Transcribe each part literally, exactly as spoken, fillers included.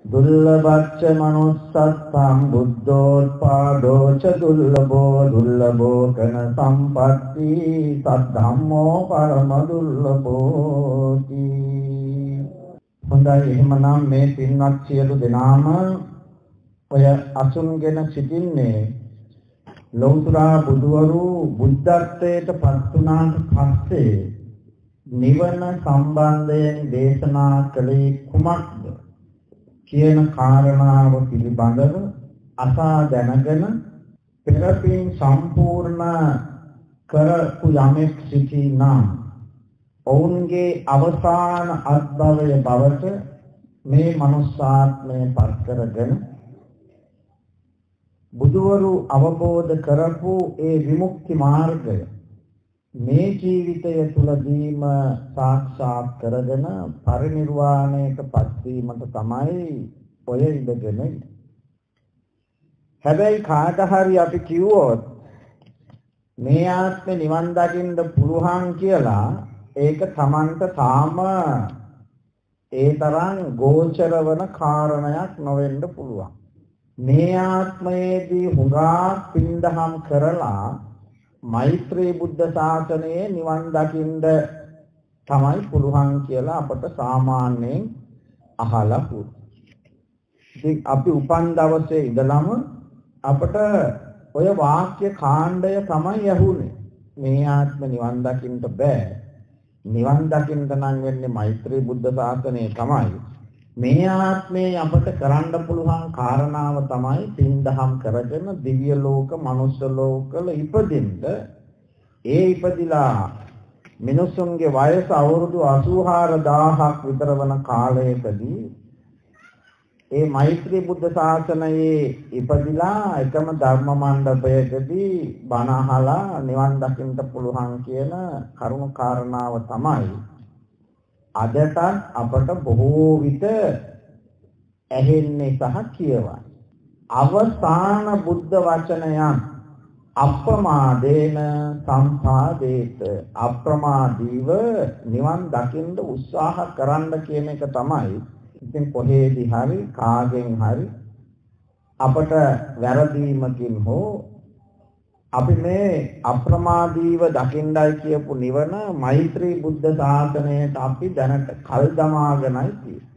දුර්ලභච්ච manussත්තං බුද්ධෝත්පාදෝ ච දුර්ලභෝ දුර්ලභෝ කන සම්පatti සද්ධම්මෝ පරම දුර්ලභෝති. හොඳයි, එහෙමනම් මේ පින්වත් සියලු දෙනාම ඔය අසුන්ගෙන සිටින්නේ ලෞතර බුදුවරු බුද්ධත්වයට පත් වුණාට පස්සේ නිවන සම්බන්ධයෙන් දේශනා කළේ කුමක්ද කියන කාරණාව පිළිබඳව අසා දැනගෙන පෙරපින් සම්පූර්ණ කරපු යමෙක් සිටිනා ඔවුන්ගේ අවසාන අත්භවය බවට මේ මනුස්සාත්මය පත් කරගෙන බුදුවරු අවබෝධ කරපු ඒ විමුක්ති මාර්ගය මේ ජීවිතය තුළදීම සාක්ෂාත් කරගෙන පරිනිර්වාණයට පත්වීමට තමයි ඔය ඉඳගෙන. හැබැයි කාට හරි අපි කිව්වොත් මේ ආත්මේ නිවන් දකින්න පුළුවන් කියලා ඒක Tamanට තාම ඒ තරම් ගෝචර වන කාරණයක් නොවෙන්න පුළුවන්. මේ ආත්මයේදී හුඟා පින්දහම් කරලා මෛත්‍රී බුද්ධ ශාසනයේ නිවන් දකින්න තමයි පුළුවන් කියලා අපට සාමාන්‍යයෙන් අහලා පුරු. ඉතින් අපි උපන් දවසේ ඉඳලම අපට ඔය වාක්‍ය කාණ්ඩය තමයි ඇහුනේ. මේ ආත්ම නිවන් දකින්න බෑ. නිවන් දකින්න නම් වෙන්නේ මෛත්‍රී බුද්ධ ශාසනය තමයි. මේ ආත්මේ අපට කරන්න පුළුවන් කාරණාව තමයි පින්දහම් කරගෙන දිව්‍ය ලෝක, මනුෂ්‍ය ලෝකවල ඉපදින්න. ඒ ඉපදිලා මිනිසුන්ගේ වයස අවුරුදු අසූහාර දහසක් විතර වන කාලයකදී ඒ මෛත්‍රී බුද්ධ ශාසනයේ ඉපදිලා එකම ධර්ම මණ්ඩපයකදී බණ අහලා නිවන් දකින්න පුළුවන් කියන කරුණු කාරණාව තමයි අදට අපට බොහෝ විට ඇහෙන්නේ සහ කියවන්නේ. අවසාන බුද්ධ වචනයන් අප්‍රමාදේන සම්පාදේත, අප්‍රමාදීව නිවන් දකින්න උත්සාහ කරන්න කියන එක තමයි. ඉතින් කොහේදී හරි කාගෙන් හරි අපට වැරදීමකින් හෝ අපි මේ අප්‍රමාදීව දකින්නයි කියපු නිවන මෛත්‍රී බුද්ධ ශාසනයට අපි දැනට කල් දමාගෙනයි තියෙන්නේ.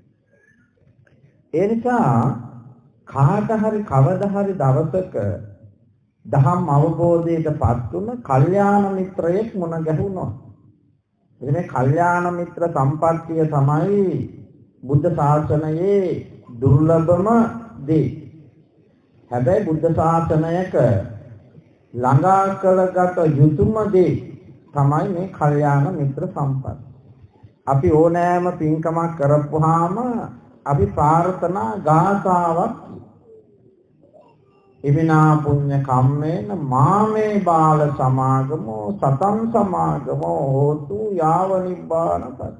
ඒ නිසා කාට හරි කවදා හරි දවසක දහම් අවබෝධයටපත් වුණ කල්යාණ මිත්‍රයෙක් මුණ ගැහුණා. ඉතින් මේ කල්යාණ මිත්‍ර සම්පත්තිය තමයි බුද්ධ ශාසනයේ දුර්ලභම දේ. හැබැයි බුද්ධ ශාසනයක ළඟා කළගත යුතුම දේ තමයි මේ කල්යාණ මිත්‍ර සම්පත්. අපි ඕනෑම පින්කමක් කරපුවාම අපි ප්‍රාර්ථනා ගාථාවක් ඉමිනා පුඤ්ඤ කම්මේන මාමේ බාල සමාගමෝ සතං සමාගමෝ හෝතු යාව නිබ්බානපත්ති.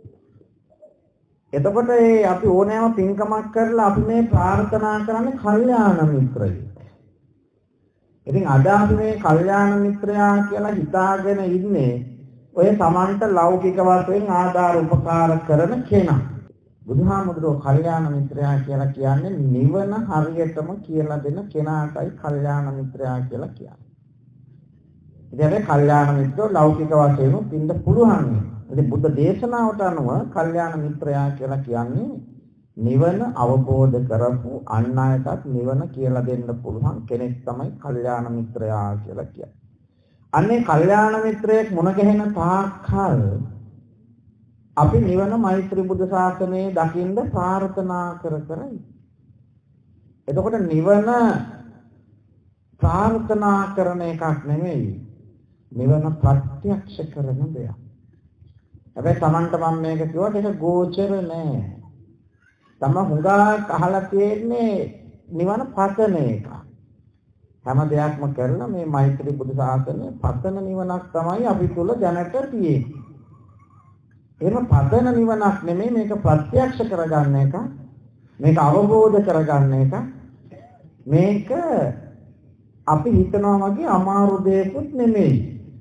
එතකොට අපි ඕනෑම පින්කමක් කරලා අපි මේ ප්‍රාර්ථනා කරන්නේ කල්යාණ මිත්‍රයෙක්. ඉතින් අද අපි මේ කල්යාණ මිත්‍රයා කියලා හිතාගෙන ඉන්නේ ඔය Tamanට ලෞකික වශයෙන් ආධාර උපකාර කරන කෙනා. බුදුහාමුදුරුවෝ කල්යාණ මිත්‍රයා කියලා කියන්නේ නිවන හරියටම කියලා දෙන කෙනාටයි කල්යාණ මිත්‍රයා කියලා කියන්නේ. ඉතින් මේ කල්යාණ මිත්‍රෝ ලෞකික වශයෙන් පින්න පුළුවන්. ඉතින් බුද්ධ දේශනාවට අනුව කල්යාණ මිත්‍රයා කියලා කියන්නේ නිවන අවබෝධ කරපු අන් අයටත් නිවන කියලා දෙන්න පුළුවන් කෙනෙක් තමයි කල්යාණ මිත්‍රයා කියලා කියන්නේ. අන්නේ කල්යාණ මිත්‍රයෙක් මුණ ගැහෙන තාක්කල් අපි නිවන මෛත්‍රී බුද්ධ ශාසනයේ දකින්න ප්‍රාර්ථනා කර කරයි. එතකොට නිවන ප්‍රාර්ථනා කරන එකක් නෙමෙයි. නිවන ප්‍රත්‍යක්ෂ කරන දෙයක්. හැබැයි Tamanට මම මේක කිව්වට ඒක ගෝචර නෑ. තම හුඟක් අහලා තියෙන්නේ නිවන පතන එක. හැම දෙයක්ම කරලා මේ මෛත්‍රී බුදු සාසනය පතන නිවනක් තමයි අපි තුල දැනට තියෙන්නේ. එහෙම පතන නිවනක් නෙමෙයි, මේක ප්‍රත්‍යක්ෂ කරගන්න එක, මේක අවබෝධ කරගන්න එක. මේක අපි හිතනවා වගේ අමාරු දෙයක්වත් නෙමෙයි.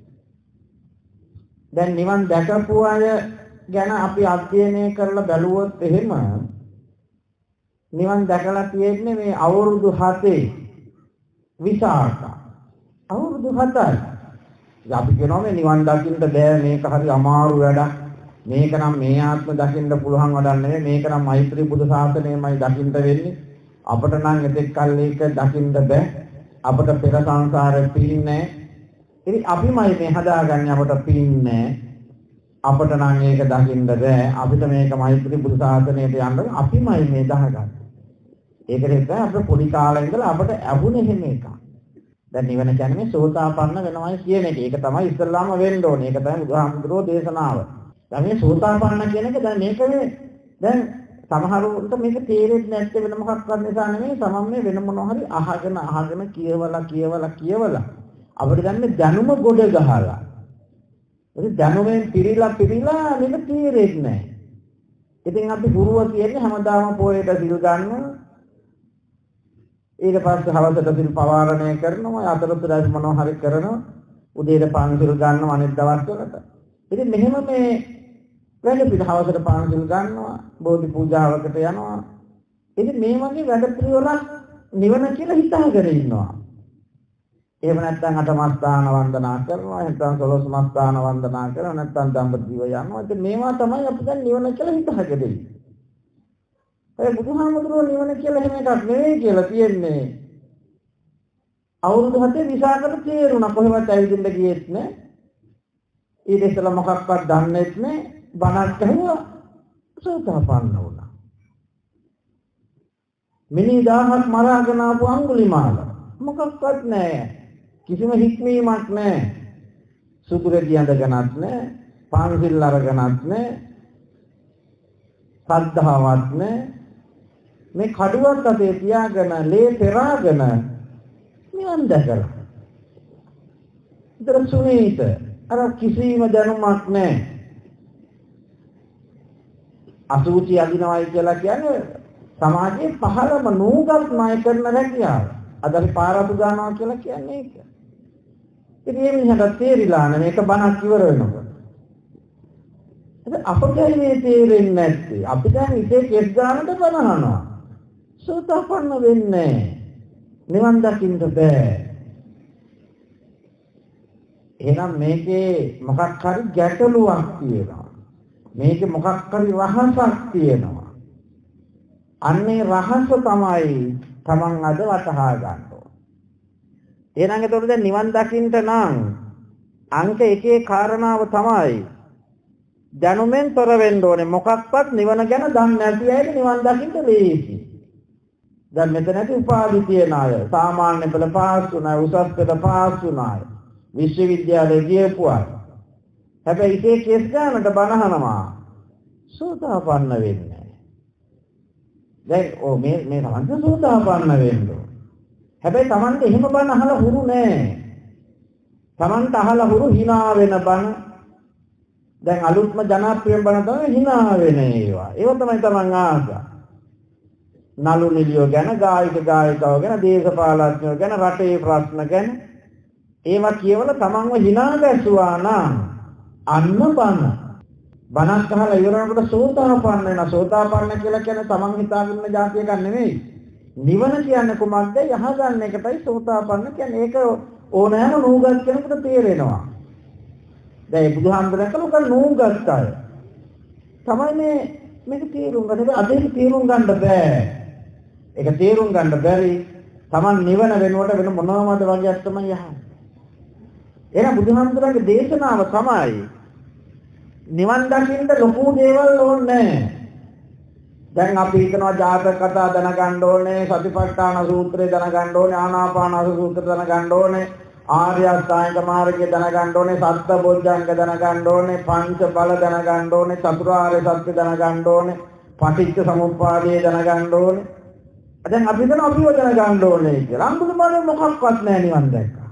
දැන් නිවන් දැකපු අය ගැන අපි අධ්‍යයනය කරලා බැලුවොත් එහෙම නිවන් දැකලා තියෙන්නේ මේ අවුරුදු හතේ විසාක. අවුරුදු හතයි. අපි කියනවා මේ නිවන් දකින්න බෑ මේක හරි අමාරු වැඩක්. මේක නම් මේ ආත්ම දකින්න පුළුවන් වැඩක් නෙවෙයි. මේක නම් මෛත්‍රී බුදු සාසනයමයි දකින්න වෙන්නේ. අපට නම් එතෙක් කල් ඒක දකින්න බෑ. අපට පෙර සංසාරේ පින්නේ. ඉතින් අපිමයි මේ හදාගන්නේ අපට පින්නේ. අපට නම් ඒක දකින්න බෑ. අපිට මේක මෛත්‍රී බුදු සාසනයට යන්න අපිමයි මේ දහගන්නේ. ඒකට තමයි අපේ පොඩි කාලේ ඉඳලා අපට අහුනේ එහෙම එකක්. දැන් නිවන කියන්නේ සෝතාපන්න වෙනවයි කියන එක. ඒක තමයි ඉස්සල්ලාම වෙන්න ඕනේ. ඒක තමයි බුදුහාමුදුරෝ දේශනාව. දැන් මේ සෝතාපන්න කියන එක දැන් මේක මේ දැන් සමහරවිට මේක තේරෙන්නේ නැත්තේ වෙන මොකක්වත් නිසා නෙමෙයි. තමන් මේ වෙන මොනවා හරි අහගෙන අහගෙන කියවලා කියවලා කියවලා අපිට දැන් මේ දැනුම ගොඩ ගහලා. ඒ දැනුමෙන් පිරීලා පිරීලා මේක තේරෙන්නේ නැහැ. ඉතින් අපි ගුරුව කියන්නේ හැමදාම පොයේට සිල් ගන්නවා. ඊට පස්සේ හවසට සිල් පවාරණය කරනවා, අතරතුරයි මොනවා හරි කරනවා, උදේට පන්සිල් ගන්නවා අනිත් දවස්වලට. ඉතින් මෙහෙම මේ වැඩ පිට හවසට පන්සිල් ගන්නවා, බෝධි පූජාවකට යනවා. ඉතින් මේ වගේ වැඩ පිළිවෙලක් නිවන කියලා හිතාගෙන ඉන්නවා. එහෙම නැත්නම් අටමස්ථාන වන්දනා කරනවා, නැත්නම් සොළොස් මස්ථාන වන්දනා කරනවා, නැත්නම් දඹදිව යනවා. ඉතින් මේවා තමයි අපි දැන් නිවන කියලා හිතාගෙන ඉන්නේ. ඒ බුදුහාමුදුරුවෝ නිවන කියලා එහෙම එකක් නෙවෙයි කියලා කියන්නේ. අවුරුදු හතේ විසාකට තේරුණා කොහෙවත් ඇවිදින්න ගියෙත් නෑ. ඊට ඉස්සෙල්ලා මොකක්වත් දන්නේත් නෑ. බණක් ඇහුවා සෝතාපන්න වුණා. මිනි දහහක් මරාගෙන ආපු අඟුලිමාල මොකක්වත් නෑ. කිසිම හික්මීමක් නෑ. සුදුරෙදි අඳගෙනත් නෑ. පන්සිල් අරගෙනත් නෑ. සද්ධාවත් නෑ. මේ කඩුවක් අතේ තියාගෙන ලේ පෙරාගෙන නිවන් දැකලා. ඉතින් සුනීත අර කිසිම දැනුමක් නැහැ. අසුචි අදිනවයි කියලා කියන්නේ සමාජයේ පහළම නූගත් ණය කරන රැකියාව. අද අපි පාරතු ගන්නවා කියලා කියන්නේ ඒක. ඉතින් මේ මිනිහට තේරිලා නැහැ මේක බණක් ඉවර වෙනකොට. ඉතින් අපට මේ තේරෙන්නේ නැත්තේ අපි දැන් ඉතේ කෙස් ගන්නට බලනවා. සෝතාපන්න වෙන්නේ නිවන් දකින්න බෑ. එහෙනම් මේකේ මොකක් හරි ගැටලුවක් තියෙනවා. මේකේ මොකක් හරි රහසක් තියෙනවා. අන්නේ රහස තමයි Taman අද වටහා ගන්න ඕන. එහෙනම් ඒතකොට දැන් නිවන් දකින්න නම් අංක එකේ කාරණාව තමයි දැනුමෙන් තොර වෙන්න ඕනේ. මොකක්වත් නිවන ගැන දන්නේ නැති අය නිවන් දකින්න ලේසි. දැන් මෙතන ඇති උපාධි තියන අය, සාමාන්‍ය පෙළ පාස් වුණ අය, උසස් පෙළ පාස් වුණ අය, විශ්වවිද්‍යාලයේ ගියපු අය. හැබැයි ඉතේ කෙස් ගන්නට බනහනවා. සෝතාපන්න වෙන්නේ. දැන් ඔ මේ මේ තමයි සෝතාපන්න වෙන්නේ. හැබැයි Tamante එහෙම බන අහලා හුරු නෑ. Tamante අහලා හුරු hina වෙන බන. දැන් අලුත්ම ජනප්‍රිය බන තමයි hina වෙන ඒවා. ඒව තමයි Taman ආසා. නලු නිලියෝ ගැන, ගායක ගායිකාවෝ ගැන, දේශපාලඥයෝ ගැන, රටේ ප්‍රශ්න ගැන ඒවා කියවලා තමන්ව hina ගැසුවා නම් අන්න බන. බණක් අහලා ඉවරනකොට සෝතාපන්න වෙන. සෝතාපන්න කියලා කියන්නේ තමන් හිතාගෙන ඉන්න જાතිය ගන්න නෙමෙයි. නිවන කියන්නේ කොහොමද? යහගන්න එකටයි සෝතාපන්න කියන්නේ. ඒක ඕනෑම නූගත් කෙනෙකුට තේරෙනවා. දැන් බුදුහාමුදුරන් කලක නූගත් අය තමයි මේ මේක තේරුම් ගන්න. අද ඒක තේරුම් ගන්න බෑ. ඒක තේරුම් ගන්න බැරි තමන් නිවන වෙනුවට වෙන මොනවාමද වගේක් තමයි යහන්නේ. එහෙනම් බුදුහාමුදුරන්ගේ දේශනාව තමයි නිවන් දකින්න ලොකු දේවල් ඕනේ. දැන් අපි හිතනවා ජාතක කතා දැනගන්න ඕනේ, සතිපට්ඨාන සූත්‍රය දැනගන්න ඕනේ, ආනාපාන සූත්‍රය දැනගන්න ඕනේ, ආර්ය අෂ්ටාංග මාර්ගය දැනගන්න ඕනේ, සත්බොධ්‍යංග දැනගන්න ඕනේ, පංච බල දැනගන්න ඕනේ, චතුරාර්ය සත්‍ය දැනගන්න ඕනේ, පටිච්ච සමුප්පාදය දැනගන්න ඕනේ. දැන් අපි හිතනවා අපිව දැනගන්න ඕනේ කියලා. අනුබුදුමාරේ මොකක්වත් නැහැ නිවන් දැක්කා.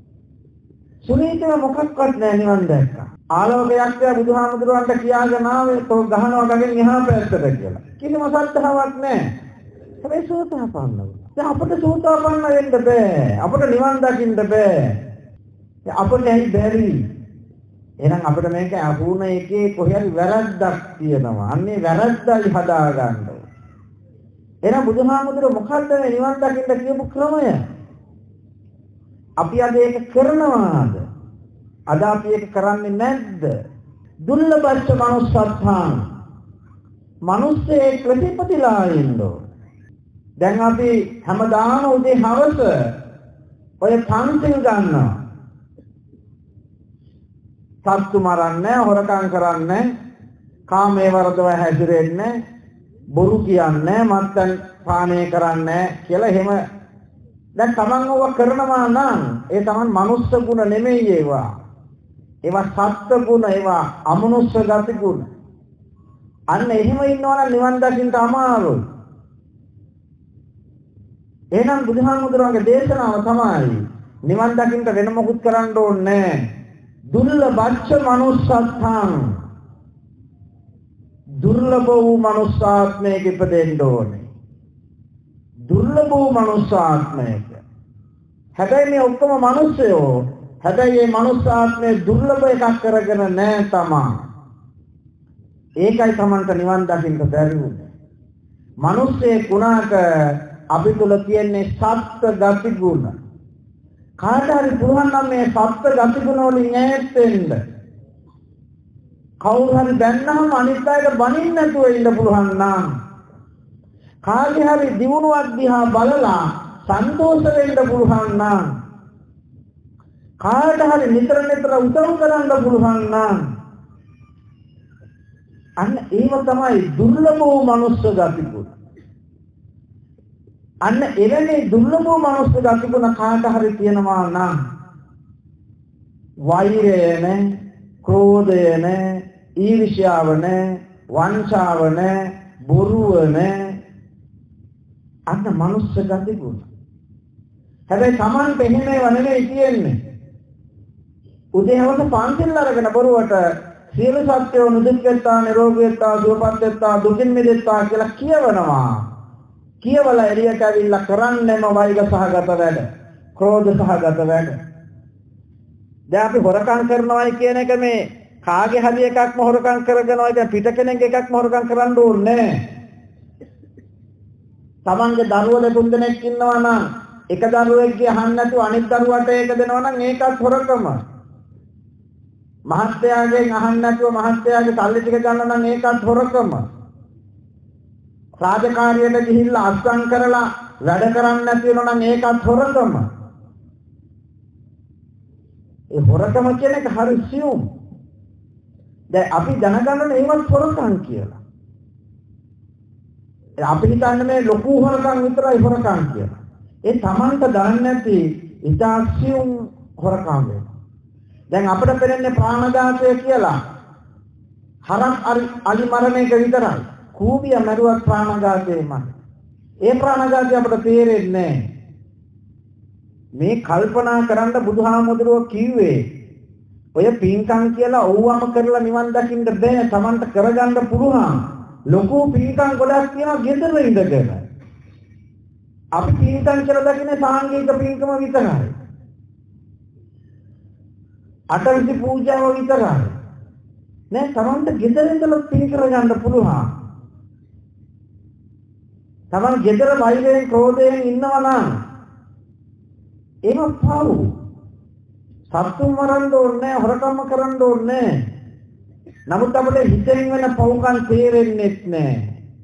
සුනීතව මොකක්වත් නැහැ නිවන් දැක්කා. ආලෝකයක් බුදුහාමුදුරුවන්ට කියාගෙන ආවේ තෝ ගහනවා ගගෙන් එහා පැත්තට කියලා. කිසිම සත්‍යාවක් නැහැ. හැබැයි සෝතාපන්න වුණා. දැන් අපිට සෝතාපන්න වෙන්න බෑ. අපිට නිවන් දකින්න බෑ. අපිට ඇයි බැරි? එහෙනම් අපිට මේක අහුන එකේ කොහේ හරි වැරද්දක් තියෙනවා. අන්නේ වැරද්දයි හදාගන්න. එහෙනම් බුදුහාමුදුරුවෝ මොකක්ද මේ නිවන් දකින්න කියපු ක්‍රමය? අපි අද ඒක කරනවාද? අද අපි ඒක කරන්නේ නැද්ද? දුර්ලභච්ච manussත්ථං. මිනිස්සේ ප්‍රතිපතිලා ඉන්නෝ. දැන් අපි හැමදාම උදේ හවස ඔය පන්සිල් ගන්නවා. සත්තු මරන්නේ, හොරකම් කරන්නේ, කාමයේ වරදව හැසිරෙන්නේ, බොරු කියන්නේ, මත්පැන් පානය කරන්නේ කියලා එහෙම දැන් තමන් ඕවා කරනවා නම් ඒ තමන් මනුස්ස ගුණ නෙමෙයි ඒවා. ඒවා සත්ත්ව ගුණ, ඒවා අමනුෂ්‍ය ගති ගුණ. අන්න එහෙම ඉන්නවා නම් නිවන් දකින්න අමාරුයි. එහෙනම් බුදුහාමුදුරුවන්ගේ දේශනාව තමයි නිවන් දකින්න වෙන මොකුත් කරන්න ඕනේ නැහැ. දුර්ලභච්ච manussත්ථං. දුර්ලභ වූ මනුස්සාත්මයක ඉපදෙන්න ඕනේ. දුර්ලභ වූ මනුස්සාත්මයක. හැබැයි මේ ඔක්කොම මිනිස්සයෝ. හැබැයි මේ මනුස්සාත්මය දුර්ලභ එකක් කරගෙන නැහැ තමා. ඒකයි Tamanට නිවන් දකින්න බැරි වුනේ. මිනිස්සේ ගුණාක අපි තුල තියෙන්නේ සත්ත්ව ගති ගුණ. කාට හරි පුළුවන් නම් මේ සත්ත්ව ගති ගුණ වලින් ඈත් වෙන්න. කවුරු හරි දැන්නම අනිත් අයට බනින්න නැතුව ඉන්න පුළුවන් නම් කාගේ හරි දිනුවක් දිහා බලලා සන්තෝෂ වෙන්න පුළුවන් නම් කාට හරි නිතර නිතර උදව් කරන්න පුළුවන් නම් අන්න ඒව තමයි දුර්ලභ වූ මනුස්ස ගති ගුණ. අන්න එවැනි දුර්ලභ වූ මනුස්ස ගති ගුණ කාට හරි තියෙනවා නම් වෛරය නැ, ක්‍රෝධය නැ, ඊර්ෂ්‍යාව නැ, වංචාව නැ, බොරුව නැ, අන්න මනුස්ස ගති ගුණ. හැබැයි Tamanට එහෙම ඒවා නෙමෙයි තියෙන්නේ. උදේවස පන්සල් අරගෙන බොරුවට සියලු සත්‍යෝ නිදුක් වෙත්තා, නිරෝගී වෙත්තා, සුවපත් වෙත්තා, දුකින් මිදෙත්තා කියලා කියවනවා. කියවලා එළියට ඇවිල්ලා කරන්නේම වෛර සහගත වැඩ, ක්‍රෝධ සහගත වැඩ. දැන් අපි හොරකම් කරනවායි කියන එක මේ කාගේ හරි එකක්ම හොරකම් කරගෙනවයි දැන් පිට කෙනෙක් එකක්ම හොරකම් කරන්න ඕනේ නැහැ. Tamange දරුවෝ දෙතුන් දෙනෙක් ඉන්නවා නම් එක දරුවෙක්ගේ අහන්න නැතුව අනිත් දරුවට ඒක දෙනවා නම් ඒකත් හොරකම. මහත්යාගෙන් අහන්න නැතුව මහත්යාගේ සල්ලි ටික ගන්න නම් ඒකත් හොරකම. රාජකාරියට ගිහිල්ලා අස්සම් කරලා වැඩ කරන්න නැති වෙනවා නම් ඒකත් හොරකම. ඒ හොරකම කියන එක හරි සියුම්. දැන් අපි දැනගන්න ඒවත් හොරකම් කියලා. අපි හිතන්නේ මේ ලොකු හොරකම් විතරයි හොරකම් කියලා. ඒ Tamanට දන්නේ නැති ඉතාසියුම් හොරකම් වෙනවා. දැන් අපිට පෙනෙන්නේ ප්‍රාණඝාතය කියලා. හරක් අලි මරණ එක විතරයි. කූඹිය මරුවත් ප්‍රාණඝාතයමයි. ඒ ප්‍රාණඝාතය අපිට තේරෙන්නේ නැහැ. මේ කල්පනා කරන්න බුදුහාමුදුරුවෝ කිව්වේ ඔය පින්කම් කියලා ඕවම කරලා නිවන් දකින්න බෑ. Tamanට කරගන්න පුළුවන්. ලොකු පින්කම් ගොඩක් තියෙනවා ගෙදර ඉඳගෙන. අපි පින්කම් කියලා දකින්නේ සාංගික පින්කම විතරයි. අටවිසි පූජාව විතරයි. නෑ Tamanට ගෙදර ඉඳලා පින් කරගන්න පුළුවන්. Taman ගෙදර වෛරයෙන් ක්‍රෝධයෙන් ඉන්නවා නම් ඒක පාවු. සතුන් මරන්න ඕනේ, හොරකම් කරන්න ඕනේ. නමුත් අපිට හිතෙන් වෙන පවුකම් තේරෙන්නේ නැහැ.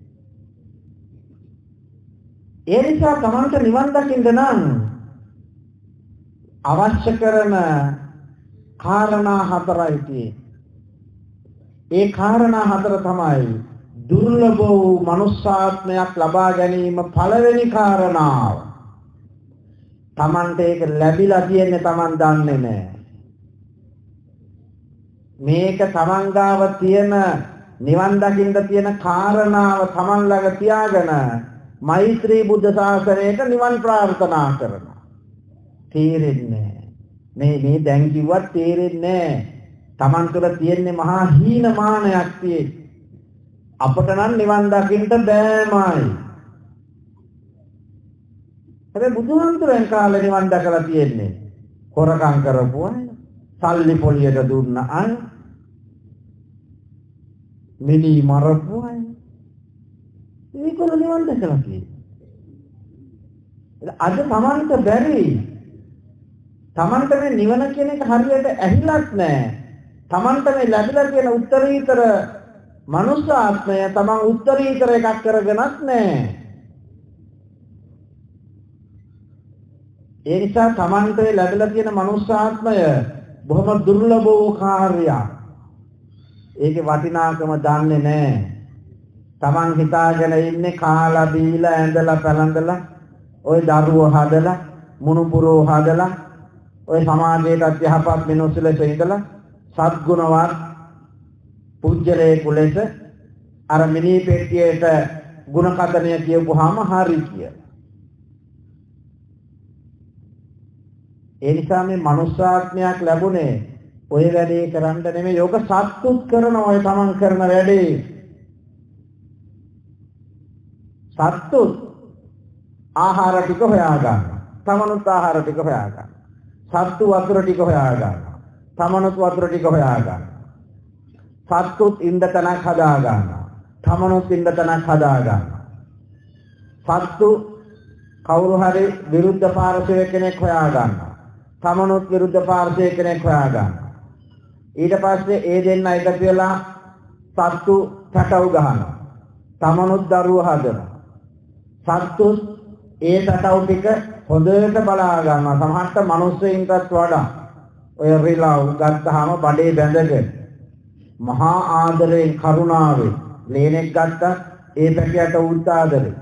ඒ නිසා Tamanට නිවන් දකින්න නම් අවශ්‍ය කරන කාරණා හතරයි තියෙන්නේ. ඒ කාරණා හතර තමයි දුර්ලභ වූ මනුස්සාත්මයක් ලබා ගැනීම පළවෙනි කාරණාව. Tamanට ඒක ලැබිලා තියෙන්නේ Taman දන්නේ නැහැ. මේක Taman ගාව තියෙන නිවන් දකින්න තියෙන කාරණාව Taman ළඟ තියාගෙන මෛත්‍රී බුද්ධ ශාසනයට නිවන් ප්‍රාර්ථනා කරනවා. තේරෙන්නේ මේ මේ දැන් කිව්වත් තේරෙන්නේ Taman තුළ තියෙන්නේ මහා හීනමානයක් තියෙන්නේ. අපට නම් නිවන් දකින්න බෑමයි. හැබැයි බුදුහාමුදුරන් කාලේ නිවන් දැකලා තියෙන්නේ හොරකම් කරපු අය, සල්ලි පොලියට දුන්න අය, මිනි මරපු අය, ඒකවල නිවන් දැකලා තියෙන්නේ. අද තමන්ට බැරි. තමන්ට මේ නිවන කියන එක හරියට ඇහිලත් නැහැ. තමන්ට මේ ලැබිලා තියෙන උත්තරීතර මනුස්ස ආත්මය තමන් උත්තරීතර එකක් කරගෙනත් නැහැ. ඒ නිසා තමන්ට ලැබිලා තියෙන මනුස්ස ආත්මය බොහොම දුර්ලභ වූ කාර්යයක්. ඒකේ වටිනාකම දන්නේ නැහැ. තමන් හිතාගෙන ඉන්නේ කාලා බීලා ඇඳලා පැලඳලා ඔය දරුවෝ හදලා මුණුපුරෝ හදලා ඔය සමාජයට යහපත් මිනිස්සු ලෙස ඉඳලා සත්ගුණවත් පුජ්‍යලේ කුලෙස අර මිනි පෙට්ටියට ಗುಣකතනය කියපුවාම හරි කියලා. ඒ නිසා මේ මනුෂ්‍යාත්මයක් ලැබුණේ ඔය වැඩේ කරන්න නෙමෙයි. යෝග සත්තුත් කරන ඔය තමන් කරන වැඩේ. සත්තුත් ආහාර ටික හොයා ගන්න. තමනුත් ආහාර ටික හොයා ගන්න. සත්තු වතුර ටික හොයා ගන්න. තමනුත් වතුර ටික හොයා ගන්න. සත්තුත් ඉන්න තැනක් හදා ගන්න. තමනුත් ඉන්න තැනක් හදා ගන්න. සත්තු කවුරු හරි විරුද්ධ පාර්ශවයේ කෙනෙක් හොයා ගන්න. තමනුත් විරුද්ධ පාර්ශවයේ කෙනෙක් හොයා ගන්න. ඊට පස්සේ ඒ දෙන්න එකතු වෙලා සත්තු පැටව ගහනවා. තමනුත් දරුවෝ හදනවා. සත්තු ඒ පැටව ටික හොඳට බලා ගන්නවා. සමහරට මිනිස්සුන්ටත් වඩා ඔය රිලව් ගත්තාම බඩේ බැඳගෙන මහා ආදරයෙන් කරුණාවෙන් ලේනෙක් ගත්තා ඒ පැටියට උත් ආදරේ.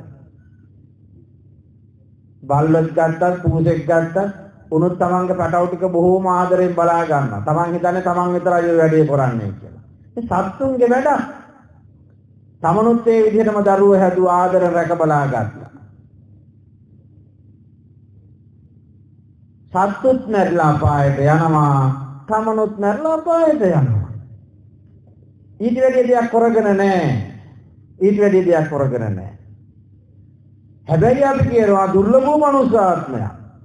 බල්ලෙක් ගත්තා පූසෙක් ගත්තා උනුත් තමන්ගේ පැටව ටික බොහෝම ආදරයෙන් බලා ගන්නවා. තමන් හිතන්නේ තමන් විතරයි ඔය වැඩේ කරන්නේ කියලා. මේ සත්තුන්ගේ වැඩ. තමනුත් ඒ විදිහටම දරුවෝ හැදුව ආදර රැක බලා ගත්තා. සත්තුත් මැරිලා අපායට යනවා. තමනුත් මැරිලා අපායට යනවා. ඊට වැඩි දෙයක් කරගෙන නැහැ. ඊට වැඩි දෙයක් කරගෙන නැහැ. හැබැයි අපි කියනවා දුර්ලභ මනුස්ස ආත්මය.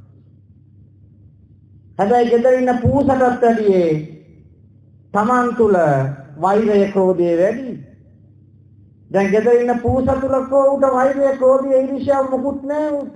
හැබැයි ගෙදර ඉන්න පූසටත් වැඩියේ තමන් තුල වෛරය ක්‍රෝධය වැඩි. දැන් ගෙදර ඉන්න පූස තුල කෝට වෛරය ක්‍රෝධය ඊර්ෂ්‍යාව මොකුත් නැහැ උට.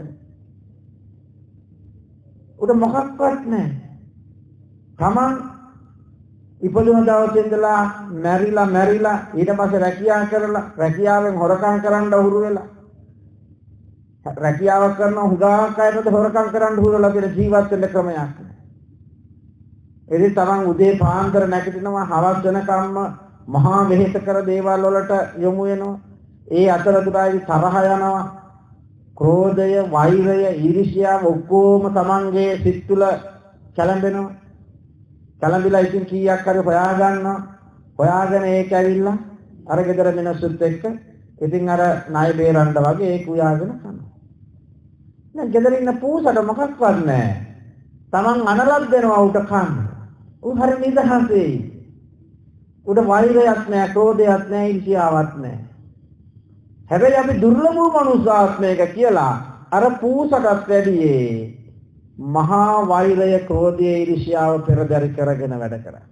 උට මොකක්වත් නැහැ. තමන් ඉපදුන දවසේ ඉඳලා මැරිලා මැරිලා ඊට පස්සේ රැකියාව කරලා රැකියාවෙන් හොරකම් කරන්න උහුරු වෙලා රැකියාව කරන හුඟක් අයකට හොරකම් කරන්න උහුරු වෙලා තියෙන ජීවත් වෙන්න ක්‍රමයක්. එදින තමන් උදේ පාන්දර නැගිටිනවා හවස් වෙනකම්ම මහා වෙහෙස කර දේවල් වලට යොමු වෙනවා. ඒ අතරතුරයි තරහ යනවා. ක්‍රෝධය, වෛරය, ඊර්ෂ්‍යාව ඔක්කොම තමන්ගේ සිත් තුළ කැළඹෙනවා. කැළඹිලා ඉතින් කීයක් හරි හොයා ගන්නවා. හොයාගෙන ඒක ඇවිල්ලා අර ගෙදර මිනිස්සුත් එක්ක ඉතින් අර ණය බේරන්න වගේ ඒක උයාගෙන කරනවා. දැන් ගෙදර ඉන්න පූසට මොකක්වත් නැහැ. තමන් අනලක් දෙනවා උට කන්න. උන් හරි නිදහසේ. උට වෛරයක් නැහැ, ක්‍රෝධයක් නැහැ, ඊර්ෂ්‍යාවක් නැහැ. හැබැයි අපි දුර්ලභ මනුස්සාත්මයක කියලා අර පූසටත් වැඩියේ මහා වෛරය, ක්‍රෝධය, ඊර්ෂ්‍යාව පෙරදරි කරගෙන වැඩ කරා.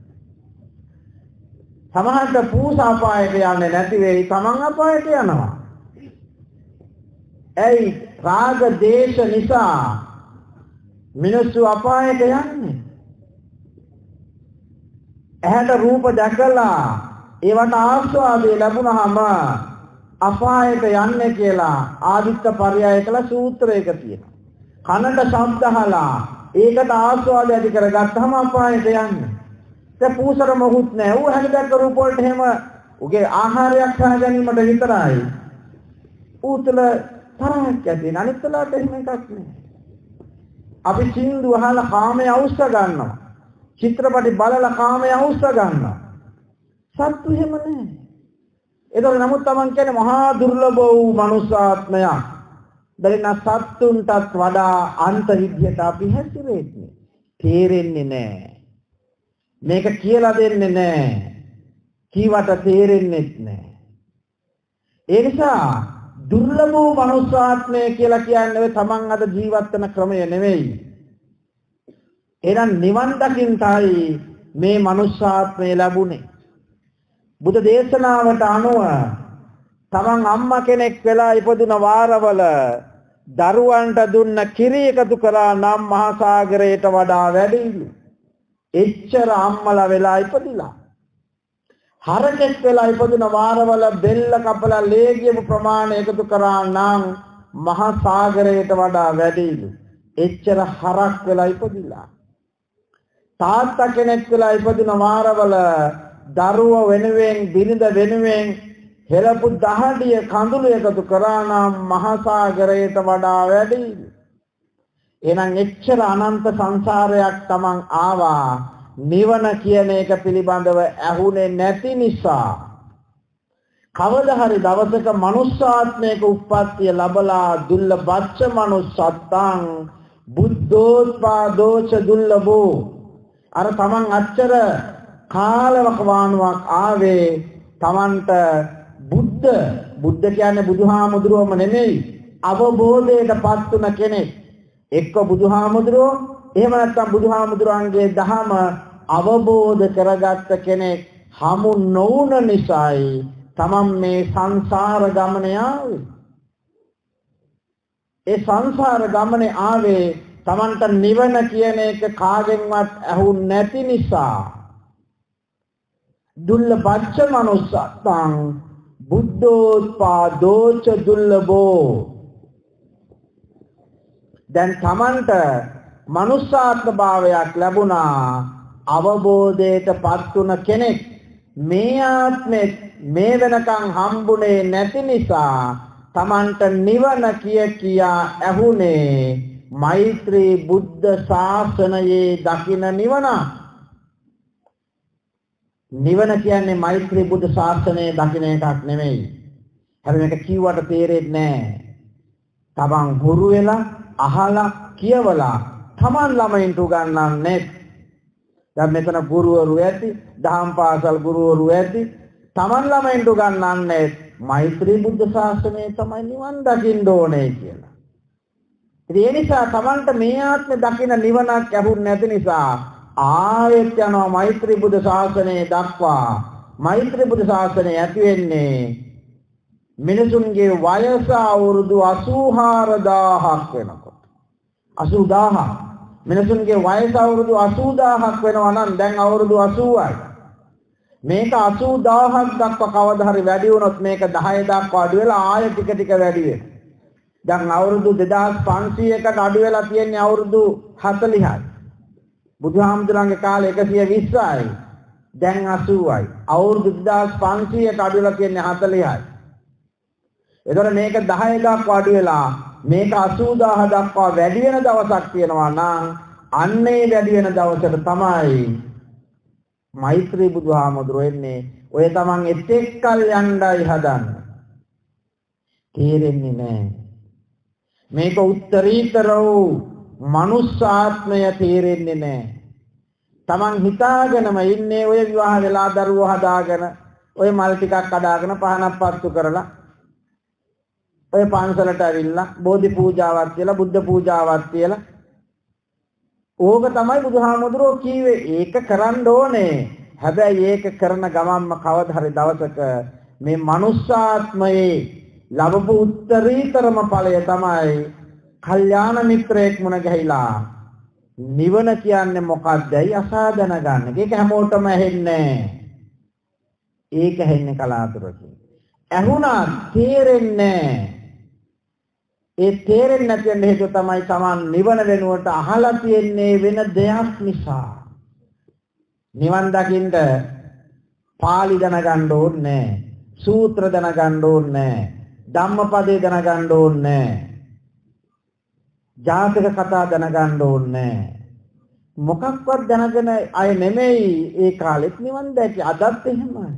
සමහරට පූස අපායට යන්නේ නැති වෙයි, තමන් අපායට යනවා. ඇයි? රාග දේශ නිසා මිනිස්සු අපායට යන්නේ. ඇහැට රූප දැකලා ඒවට ආස්වාදය ලැබුණාම අපායට යන්නේ කියලා ආදිත්ත පරයය කළ සූත්‍රයක තියෙනවා. කනට ශබ්ද අහලා ඒකට ආස්වාදය ඇති කරගත්තාම අපායට යන්නේ. දැන් පූසර මොහොත් නැහැ. ඌ හැදෙක රූප වලට එහෙම උගේ ආහාරයක් හා ගැනීමට විතරයි. ඌතල තරහක් ඇති අනිත්ලාට එහෙම එකක් නෑ. අපි සින්දු අහලා කාමයේ අවශ්‍ය ගන්නවා. චිත්‍රපටි බලලා කාමයේ අවශ්‍ය ගන්නවා. සත්තු එහෙම නෑ. ඒතකොට නමුත් Taman කියන්නේ මහා දුර්ලභ වූ මනුෂ්‍යාත්මයක්. බැරින සත්තුන්ටත් වඩා අන්ත විද්‍යට අපි හැසිරෙන්නේ. තේරෙන්නේ නෑ. මේක කියලා දෙන්නේ නෑ. කීවට තේරෙන්නේ නෑ. ඒ නිසා දුර්ලභ වූ මනුෂ්‍යාත්මය කියලා කියන්නේ ඔය Taman අද ජීවත් වෙන ක්‍රමය නෙවෙයි. එහෙනම් නිවන් දකින්නයි මේ මනුෂ්‍යාත්මය ලැබුණේ. බුද්ධ දේශනාවට අනුව තමන් අම්මා කෙනෙක් වෙලා ඉපදුන වාරවල දරුවන්ට දුන්න කිරි එකතු කරා නම් මහා සාගරයට වඩා වැඩිලු. එච්චර අම්මලා වෙලා ඉපදිලා. හරකෙක් වෙලා ඉපදුන වාරවල බෙල්ල කපලා ලේ ගියපු ප්‍රමාණය එකතු කරා නම් මහා සාගරයට වඩා වැඩිලු. එච්චර හරක් වෙලා ඉපදිලා. තාත්තා කෙනෙක් වෙලා ඉපදුන වාරවල දරුව වෙනුවෙන් බිරිඳ වෙනුවෙන් හෙළපු දහඩිය කඳුළු එකතු කරා නම් මහා සාගරයට වඩා වැඩි. එහෙනම් එච්චර අනන්ත සංසාරයක් තමන් ආවා නිවන කියන එක පිළිබඳව ඇහුනේ නැති නිසා කවදා හරි දවසක මනුස්සාත්මයක උප්පත්තිය ලැබලා දුර්ලභච්ච මනුස්සත්තං බුද්ධෝත්පාදෝච දුර්ලභෝ අර තමන් අච්චර කාලවක වානුවක් ආවේ තමන්ට බුද්ධ බුද්ධ කියන්නේ බුදුහාමුදුරුවම නෙමෙයි අවබෝධයට පත් වුණ කෙනෙක් එක්ක බුදුහාමුදුරුවෝ එහෙම නැත්නම් බුදුහාමුදුරන්ගේ දහම අවබෝධ කරගත්ත කෙනෙක් හමු නොවුන නිසායි තමන් මේ සංසාර ගමනේ ආවේ. ඒ සංසාර ගමනේ ආවේ තමන්ට නිවන කියන එක කාගෙන්වත් ඇහුන්නේ නැති නිසා. දුර්ලභච්ච මනුස්සත්තං බුද්ධෝත්පාදෝච දුර්ලභෝ. දැන් තමන්ට මනුස්සාත්ම භාවයක් ලැබුණා අවබෝධයට පත් වුණ කෙනෙක් මේ ආත්මෙ මේ වෙනකන් හම්බුනේ නැති නිසා තමන්ට නිවන කිය කියා ඇහුනේ මෛත්‍රී බුද්ධ ශාසනයේ දකින නිවන. නිවන කියන්නේ මෛත්‍රී බුද්ධ ශාසනයේ දකින එකක් නෙමෙයි. හැබැයි මේක කිව්වට තේරෙන්නේ නැහැ. තමන් හුරු වෙලා අහලා කියවලා තමන් ළමයින්ට උගන්වන්නේ. දැන් මෙතන ගුරුවරු ඇති, දහම් පාසල් ගුරුවරු ඇති, තමන් ළමයින්ට උගන්වන්නේ මෛත්‍රී බුද්ධ ශාසනය තමයි නිවන් දකින්න ඕනේ කියලා. ඒ නිසා තමන්ට මේ ආත්මේ දකින නිවනක් ලැබුණ නැති නිසා ආයෙත් යනවා මෛත්‍රී බුද්ධ ශාසනය දක්වා. මෛත්‍රී බුද්ධ ශාසනය ඇති වෙන්නේ මිනිසුන්ගේ වයස අවුරුදු අසූහාර දාහක් වෙනකොට. අසූදාහක් මිනිසුන්ගේ වයස අවුරුදු අසූදාහක් වෙනවා නම් දැන් අවුරුදු අසූවයි. මේක අසූදාහක් දක්වා කවදා හරි වැඩි වුණොත් මේක දහය දක්වා අඩු වෙලා ආයෙ ටික ටික වැඩි වෙනවා. දැන් අවුරුදු දෙදාස් පන්සීයකට අඩු වෙලා තියෙන්නේ අවුරුදු හතළිහයි. බුදුහාමුදුරන්ගේ කාලේ එකසිය විස්සයි. දැන් අසූවයි. අවුරුදු දෙදාස් පන්සීයකට අඩු වෙලා තියෙන්නේ හතළිහයි. එතකොට මේක දහය දක්වා අඩු වෙලා මේක අසූදාහ දක්වා වැඩි වෙන දවසක් තියෙනවා නම් අන්නේ වැඩි වෙන දවසට තමයි මෛත්‍රී බුදුහාමුදුරුවෝ එන්නේ. ඔය තමන් එතෙක් කල් යන්නයි හදන්නේ. තේරෙන්නේ නැහැ. මේක උත්තරීතර වූ මනුස්සාත්මය තේරෙන්නේ නැහැ. තමන් හිතාගෙනම ඉන්නේ ඔය විවාහ වෙලා දරුවෝ හදාගෙන ඔය මල් ටිකක් අදාගෙන පහනක් පත්තු කරලා ඔය පන්සලට ඇවිල්ලා බෝධි පූජාවක් කියලා බුද්ධ පූජාවක් කියලා ඕක තමයි බුදුහාමුදුරුවෝ කීවේ. ඒක කරන්න ඕනේ. හැබැයි ඒක කරන ගමන්ම කවදා හරි දවසක මේ මනුස්සාත්මයේ ලැබපු උත්තරීතරම ඵලය තමයි කල්යාණ මිත්‍රයෙක් මුණ ගැහිලා නිවන කියන්නේ මොකක්දයි අසාධන ගන්න. ඒක හැමෝටම ඇහෙන්නේ. ඒක ඇහෙන්නේ කලාතුරකින්. ඇහුණා තේරෙන්නේ. ඒ තේරෙන්නේ නැති වෙන හේතුව තමයි Taman නිවන වෙනුවට අහලා තියෙන්නේ වෙන දෙයක් නිසා. නිවන් දකින්න පාලි දැනගන්න ඕනේ, සූත්‍ර දැනගන්න ඕනේ, ධම්මපදේ දැනගන්න ඕනේ, ජාතක කතා දැනගන්න ඕනේ. මොකක්වත් දැනගෙන අය නෙමෙයි ඒ කාලෙත් නිවන් දැකේ. අදත් එහෙමයි.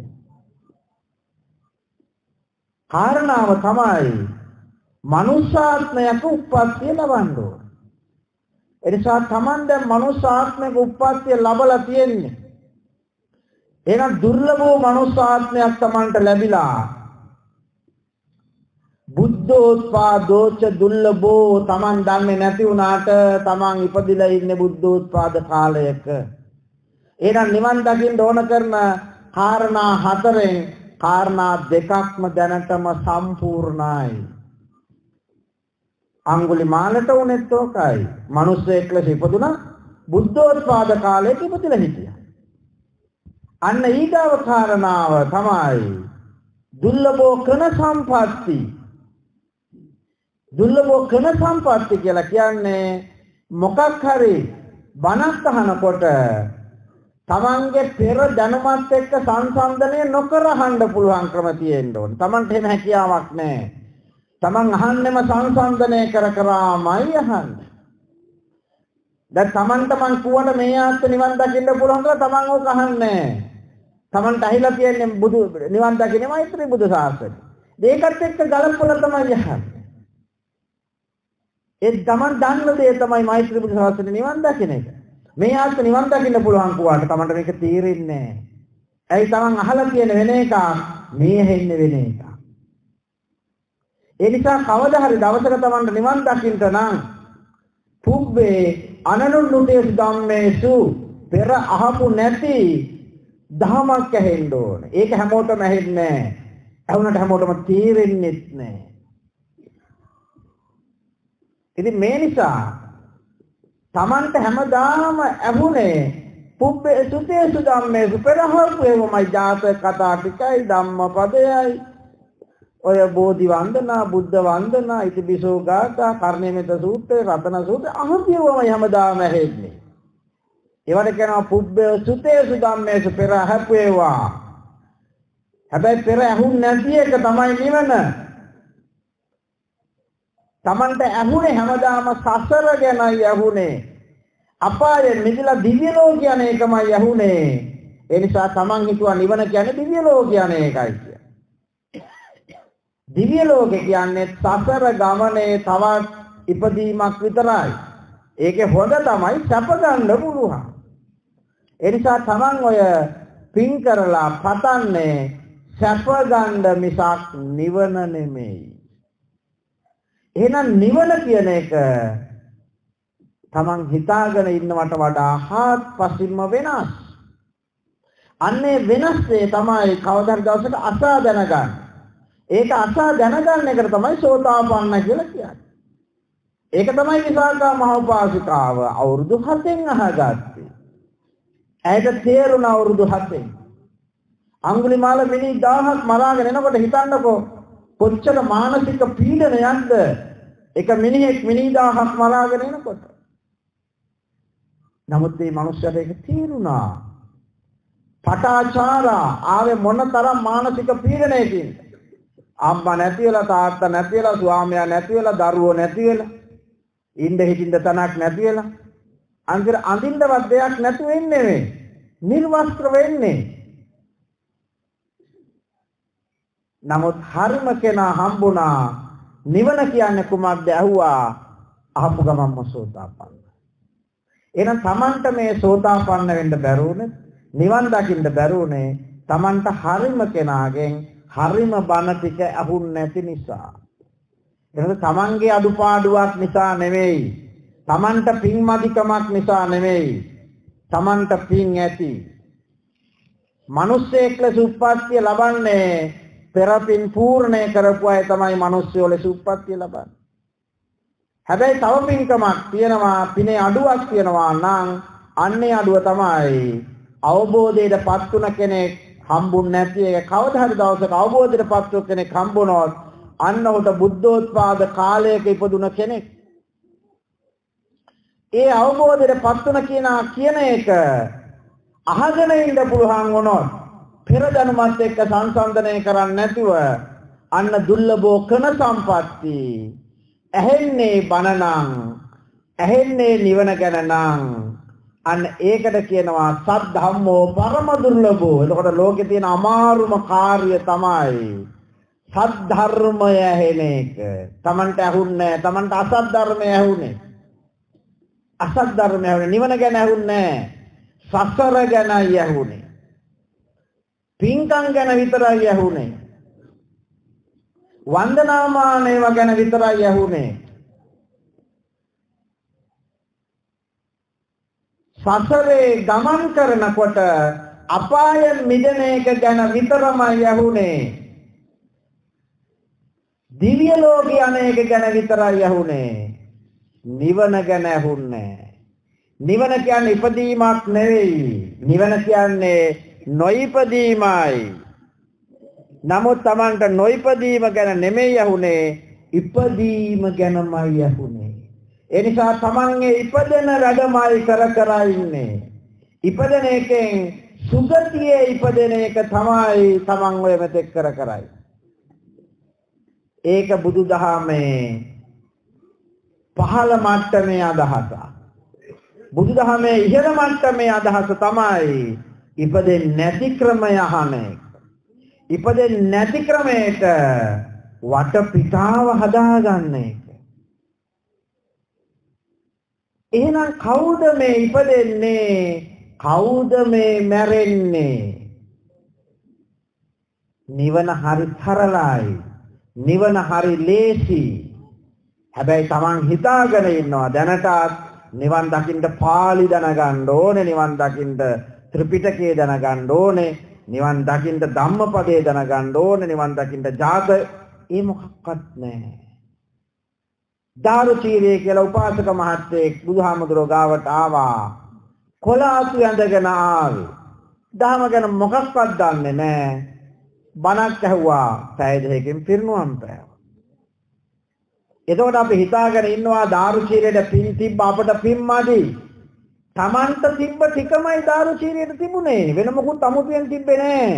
කාරණාව තමයි මනුෂ්‍යාත්මයක උප්පත්තිය ලබන්න ඕන. එනිසා Taman දැන් මනුෂ්‍යාත්මයක උප්පත්තිය ලැබලා තියෙන්නේ. එහෙනම් දුර්ලභ වූ මනුෂ්‍යාත්මයක් Tamanට ලැබිලා බුද්ධෝත්පාදෝච දුර්ලභෝ Taman දන්නේ නැති වුණාට Taman ඉපදිලා ඉන්නේ බුද්ධෝත්පාද කාලයක. එහෙනම් නිවන් දකින්න ඕන කරන කාරණා හතරෙන් කාරණා දෙකක්ම දැනටම සම්පූර්ණයි. අඟුලිමාලට උනේත් ඕකයි. මිනිස්සෙක් ලෙස ඉපදුනා බුද්ධෝත්පාද කාලයක ඉපදලා හිටියා. අන්න ඊගාව කාරණාව තමයි දුර්ලභෝ කන සම්පatti. දුර්ලභෝ කන සම්පatti කියලා කියන්නේ මොකක් හරි බණක් අහනකොට තමන්ගේ පෙර දැනුමත් එක්ක සංසන්දනය නොකර අහන්න පුළුවන් ක්‍රම තියෙන්න ඕන. තමන්ට එහෙම හැකියාවක් නැහැ. තමන් අහන්නෙම සංසන්දනය කර කරාමයි අහන්නේ. දැන් තමන්ට මං කියවන මේ ආත්ම නිවන් දකින්න පුළුවන් කියලා තමන් ඕක අහන්නේ. තමන්ට ඇහිලා තියෙන්නේ බුදු නිවන් දකින්නේ මෛත්‍රී බුදු සාසනය. ඒකත් එක්ක ගලපලා තමයි අහන්නේ. ඒ තමන් දන්න දේ තමයි මෛත්‍රී බුදු සාසනය නිවන් දකින්න එක. මේ ආත්ම නිවන් දකින්න පුළුවන් කුවාට තමන්ට මේක තීරෙන්නේ නැහැ. ඇයි තමන් අහලා තියෙන වෙන එකක් මේ ඇහෙන්නේ වෙන එකක්. ඒ නිසා කවදා හරි දවසක තමන්ට නිවන් දකින්න නම් පුබ්බේ අනනුනුතේසු ධම්මේසු පෙර අහපු නැති ධමයක් ඇහෙන්න ඕන. ඒක හැමෝටම ඇහෙන්නේ නැහැ. ඇහුනට හැමෝටම තීරෙන්නේ නැහැ. ඉතින් මේ නිසා තමන්ට හැමදාම ඇහුනේ පුබ්බේ සුතේසු ධම්මේසු පෙර අහපු ඒවමයි ජාතක කතා ටිකයි ධම්මපදයයි ඔය බෝධි වන්දනා බුද්ධ වන්දනා ඉතිපිසෝ ගාථා කර්ණේමෙත සූත්‍රය රතන සූත්‍රය අහපියවම හැමදාම ඇහෙන්නේ. ඒවට කියනවා පුබ්බේ සුතේසු ධම්මේසු පෙර අහපුවා. හැබැයි පෙර ඇහුන් නැති එක තමයි නිවන. Tamante ඇහුනේ හැමදාම සසර ගැනයි ඇහුනේ. අපායෙන් මිදලා දිව්‍ය ලෝක යන එකමයි ඇහුනේ. ඒ නිසා Taman හිතුවා නිවන කියන්නේ දිව්‍ය ලෝක යන එකයි කියලා. දිව්‍ය ලෝක කියන්නේ සසර ගමනේ තවත් ඉපදීමක් විතරයි. ඒකේ හොඳ තමයි සැප ගන්න පුළුවන්. ඒ නිසා Taman ඔය පින් කරලා පතන්නේ සැප ගන්න මිසක් නිවන නෙමෙයි. එහෙනම් නිවන කියන එක Taman හිතාගෙන ඉන්නවට වඩා හාත්පසින්ම වෙනස්. අන්නේ වෙනස්සේ තමයි කවදාද දවසක අසා දැනගන්න. ඒක අසා දැනගන්න එකට තමයි සෝතාපන්න කියලා කියන්නේ. ඒක තමයි විසාකා මහෝපාසිකාව අවුරුදු හතෙන් අහගත්තේ. ඇයට තේරුණ අවුරුදු හතෙන්. අඟුලිමාල මිනි දහයක් මරාගෙන එනකොට හිතන්නකෝ කොච්චර මානසික පීඩනයක්ද එක මිනිහෙක් මිනි දහයක් මරාගෙන එනකොට. නමුත් මේ මනුස්සයාට ඒක තේරුණා. පටාචාරා ආවේ මොනතරම් මානසික පීඩනයකින්ද? අම්මා නැති වෙලා තාත්තා නැති වෙලා ස්වාමියා නැති වෙලා දරුවෝ නැති වෙලා ඉන්න හිටින්න තනක් නැති වෙලා අන්තිර අඳින්නවත් දෙයක් නැතු වෙන්නේ නෙමෙයි. නිර්වස්ත්‍ර වෙන්නේ. නමුත් හරිම කෙනා හම්බුණා. නිවන කියන්නේ කුමක්ද ඇහුවා. අහපු ගමන්ම සෝතාපන්න. එහෙනම් Tamanට මේ සෝතාපන්න වෙන්න බැරුණේ නිවන් දකින්න බැරුණේ Tamanට හරිම කෙනාගෙන් හරිම බණ ටික අහුන් නැති නිසා. එහෙනම් Tamanගේ අඩුපාඩුවක් නිසා නෙවෙයි. Tamanට පින්මදිකමක් නිසා නෙවෙයි. Tamanට පින් ඇති. මිනිස්සෙක් ලෙස උප්පත්තිය ලබන්නේ පෙරපින් පූර්ණේ කරපු අය තමයි මිනිස්සු ලෙස උප්පත්තිය ලබන්නේ. හැබැයි තව පින්කමක් තියෙනවා, පිනේ අඩුවක් තියෙනවා නම් අන්නේ අඩුව තමයි අවබෝධයටපත් වුණ කෙනෙක් හම්බුන්නේ නැති එක. කවදා හරි දවසක අවබෝධයටපත් වුණ කෙනෙක් හම්බුනොත් අන්න උට බුද්ධෝත්පාද කාලයක ඉපදුන කෙනෙක්. ඒ අවබෝධයටපත් වුණ කෙනා කියන එක අහගෙන ඉන්න පුළුවන් වුණොත් පෙර දැනුමත් එක්ක සංසන්දනය කරන්නේ නැතුව අන්න දුර්ලභෝ කන සම්පatti ඇහෙන්නේ බණනම් ඇහෙන්නේ නිවන ගැන නම් අන්න ඒකට කියනවා සත් ධම්මෝ පරම දුර්ලභෝ. එතකොට ලෝකේ තියෙන අමාරුම කාර්ය තමයි සත් ධර්මය ඇහෙන එක. Tamanට ඇහුන්නේ නැහැ. Tamanට අසත් ධර්මය ඇහුනේ. අසත් ධර්මය ඇහුනේ නිවන ගැන ඇහුන්නේ නැහැ. සසර ගැනයි ඇහුනේ. පින්කම් ගැන විතරයි ඇහුනේ. වන්දනාමාන ඒවා ගැන විතරයි ඇහුනේ. සසරේ ගමන් කරනකොට අපායෙන් මිදෙන එක ගැන විතරමයි ඇහුනේ. දිව්‍ය ලෝකේ අනේක ගැන විතරයි ඇහුනේ. නිවන ගැන ඇහුන්නේ. නිවන කියන්නේ ඉපදීමක් නෙවෙයි. නිවන කියන්නේ නොයිපදීමයි. නමුත් Tamanට නොයිපදීම ගැන නෙමෙයි ඇහුනේ, ඉපදීම ගැනමයි ඇහුනේ. ඒ නිසා Tamanගේ ඉපදෙන වැඩමයි කර කර ඉන්නේ. ඉපදෙන එකෙන් සුගතියේ ඉපදෙන එක තමයි Taman ඔය මෙතෙක් කර කරයි. ඒක බුදුදහමේ පහළ මට්ටමේ අදහස. බුදුදහමේ ඉහළ මට්ටමේ අදහස තමයි ඉපදෙන්නේ නැති ක්‍රමය අහන එක. ඉපදෙන්නේ නැති ක්‍රමයට වටපිටාව හදාගන්න එක. එහෙනම් කවුද මේ ඉපදෙන්නේ? කවුද මේ මැරෙන්නේ? නිවන හරි තරලයි. නිවන හරි ලේසි. හැබැයි Taman හිතාගෙන ඉන්නවා දැනටත් නිවන් දකින්න පාළි දැනගන්න ඕනේ, නිවන් දකින්න ත්‍රිපිටකය දැනගන්න ඕනේ, නිවන් දකින්න ධම්මපදයේ දැනගන්න ඕනේ, නිවන් දකින්න ජාත ඒ මොකක්වත් නැහැ. දාරුචීරේ කියලා උපාසක මහත්තයෙක් බුදුහාමුදුරුවෝ ගාවට ආවා. කොලාතු ඇඳගෙන ආවේ. ධර්ම ගැන මොකක්වත් දන්නේ නැහැ. බණක් ඇහුවා. පැය දෙකකින් පිරිනුවම් පෑවා. එතකොට අපි හිතාගෙන ඉන්නවා දාරුචීරේට පින් තිබ්බ අපට පින්මදි. Tamanta තිබ්බ ටිකමයි දාරුචීරේට තිබුණේ. වෙන මොකුත් අමුතුවෙන් තිබ්බේ නැහැ.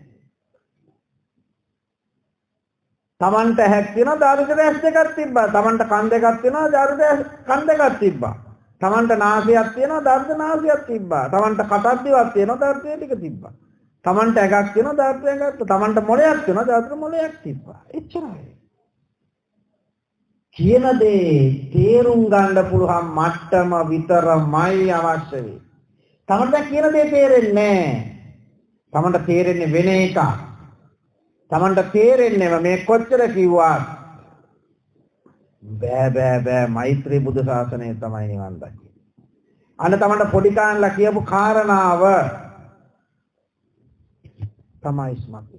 Tamanta හැක් තියෙනවා දාරුචීරේ ඇස් දෙකක් තිබ්බා. Tamanta කන් දෙකක් තියෙනවා දාරුචීරේ කන් දෙකක් තිබ්බා. Tamanta නාසයක් තියෙනවා දාරුචීරේ නාසයක් තිබ්බා. Tamanta කටක් දිවක් තියෙනවා දාරුචීරේ ටික තිබ්බා. Tamanta ඇඟක් තියෙනවා දාරුචීරේ ඇඟක්. Tamanta මොළයක් තියෙනවා දාරුචීරේ මොළයක් තිබ්බා. එච්චරයි. කියන දේ තේරුම් ගන්න පුළුවන් මට්ටම විතරමයි අවශ්‍ය වෙන්නේ. තමන්ට කියන දේ තේරෙන්නේ නැහැ. තමන්ට තේරෙන්නේ වෙන එකක්. තමන්ට තේරෙන්නේ මේ කොච්චර කිව්වත් බෑ බෑ බෑ මෛත්‍රී බුදු සාසනය තමයි නිවන් දකින්නේ. අන්න තමන්ට පොඩි කාන්ලා කියපු කාරණාව තමයි ස්මතු.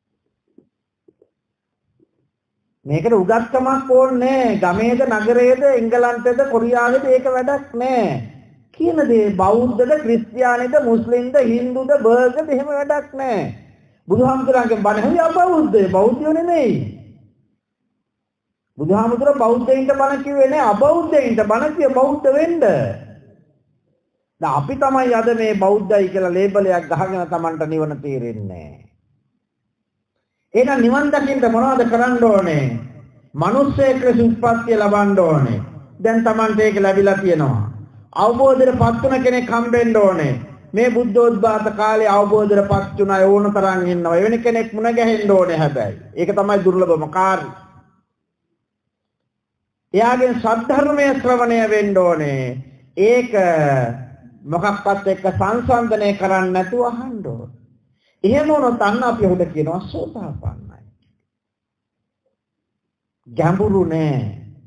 මේකට උගත්කමක් ඕනේ ගමේද නගරයේද එංගලන්තයේද කොරියාවේද ඒක වැඩක් නෑ. කියන දේ බෞද්ධද ක්‍රිස්තියානිද මුස්ලිම්ද හින්දුද බර්ගද එහෙම වැඩක් නෑ. බුදුහාමුදුරන්ගේ බණ හරි අබෞද්ධය බෞද්ධයෝ නෙමෙයි. බුදුහාමුදුර බෞද්ධයින්ට බණ කිව්වේ නෑ අබෞද්ධයින්ට බණ කිය බෞද්ධ වෙන්න. දැන් අපි තමයි අද මේ බෞද්ධයි කියලා ලේබලයක් ගහගෙන Tamanට නිවන තේරෙන්නේ නෑ. එහෙනම් නිවන් දකින්න මොනවද කරන්න ඕනේ? මිනිස්සෙක් ලෙස උත්පත්ති ලබන්න ඕනේ. දැන් Tamante ඒක ලැබිලා තියෙනවා. අවබෝධයටපත් වෙන කෙනෙක් හම්බෙන්න ඕනේ. මේ බුද්ධෝත්පාද කාලේ අවබෝධයටපත් වුණ අය ඕන තරම් ඉන්නවා. එවැනි කෙනෙක් මුණ ගැහෙන්න ඕනේ හැබැයි. ඒක තමයි දුර්ලභම කාර්යය. එයාගේ සද්ධර්මයේ ශ්‍රවණය වෙන්න ඕනේ. ඒක මොකක්වත් එක්ක සංසන්දනය කරන්නේ නැතුව අහන්න ඕනේ. එහෙම වුණොත් අන්න අපි උඩ කියනවා සෝතාපන්නයි. ගැඹුරු නෑ.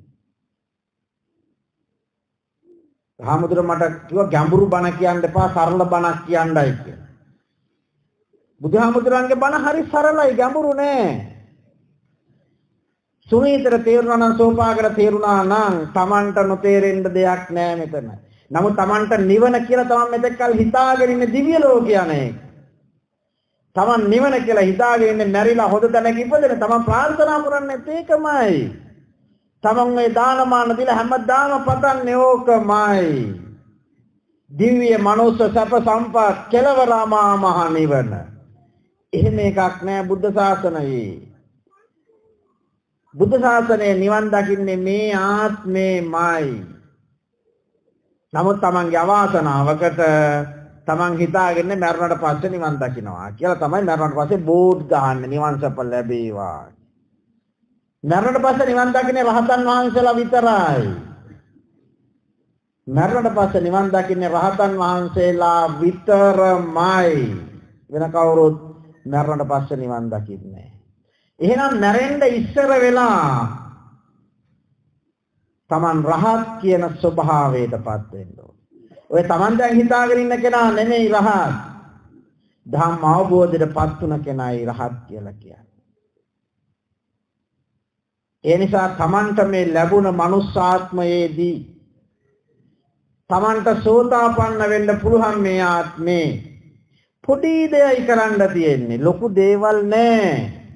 රාමදුර මට කිව්වා ගැඹුරු බණ කියන්න එපා සරල බණක් කියන්නයි කියලා. බුදුහාමුදුරන්ගේ බණ හරි සරලයි ගැඹුරු නෑ. සුනීතර තේරුණා නම් සෝපාගර තේරුණා නම් Tamanට නොතේරෙන්න දෙයක් නෑ මෙතන. නමුත් Tamanට නිවන කියලා Taman මෙතෙක් කල් හිතාගෙන ඉන්නේ දිව්‍ය ලෝකය නේ. Taman නිවන කියලා හිතාගෙන ඉන්නේ මැරිලා හොද තැනක ඉපදෙන Taman ප්‍රාර්ථනා කරන්නේ ඒකමයි. Taman මේ දානමාන දීලා හැමදාම පතන්නේ ඕකමයි. දිව්‍ය මනුස්ස සප සම්පත් කෙලවරමා මහ නිවන. එහෙම එකක් නෑ බුද්ධ ශාසනයේ. බුද්ධ ශාසනයේ නිවන් දකින්නේ මේ ආත්මේමයි. නමුත් Tamanගේ අවාසනාවකට Taman හිතාගෙන මරණයට පස්සේ නිවන් දකින්නවා කියලා තමයි මරණයට පස්සේ බෝඩ් ගහන්නේ නිවන් සප ලැබේවා. මරණයට පස්සේ නිවන් දකින්නේ රහතන් වහන්සේලා විතරයි. මරණයට පස්සේ නිවන් දකින්නේ රහතන් වහන්සේලා විතරමයි. වෙන කවුරුත් මරණයට පස්සේ නිවන් දකින්නේ. එහෙනම් මැරෙන්න ඉස්සර වෙලා Taman රහත් කියන ස්වභාවයටපත් වෙන්න ඕනේ. ඔය Taman දැන් හිතාගෙන ඉන්න කෙනා නෙමෙයි රහත්. ධම්ම අවබෝධයට පත් වුණ කෙනායි රහත් කියලා කියන්නේ. ඒ නිසා තමන්ට මේ ලැබුණ මනුස්සාත්මයේදී තමන්ට සෝතාපන්න වෙන්න පුළුවන් මේ ආත්මේ පොඩි දෙයයි කරන්න තියෙන්නේ. ලොකු දේවල් නෑ.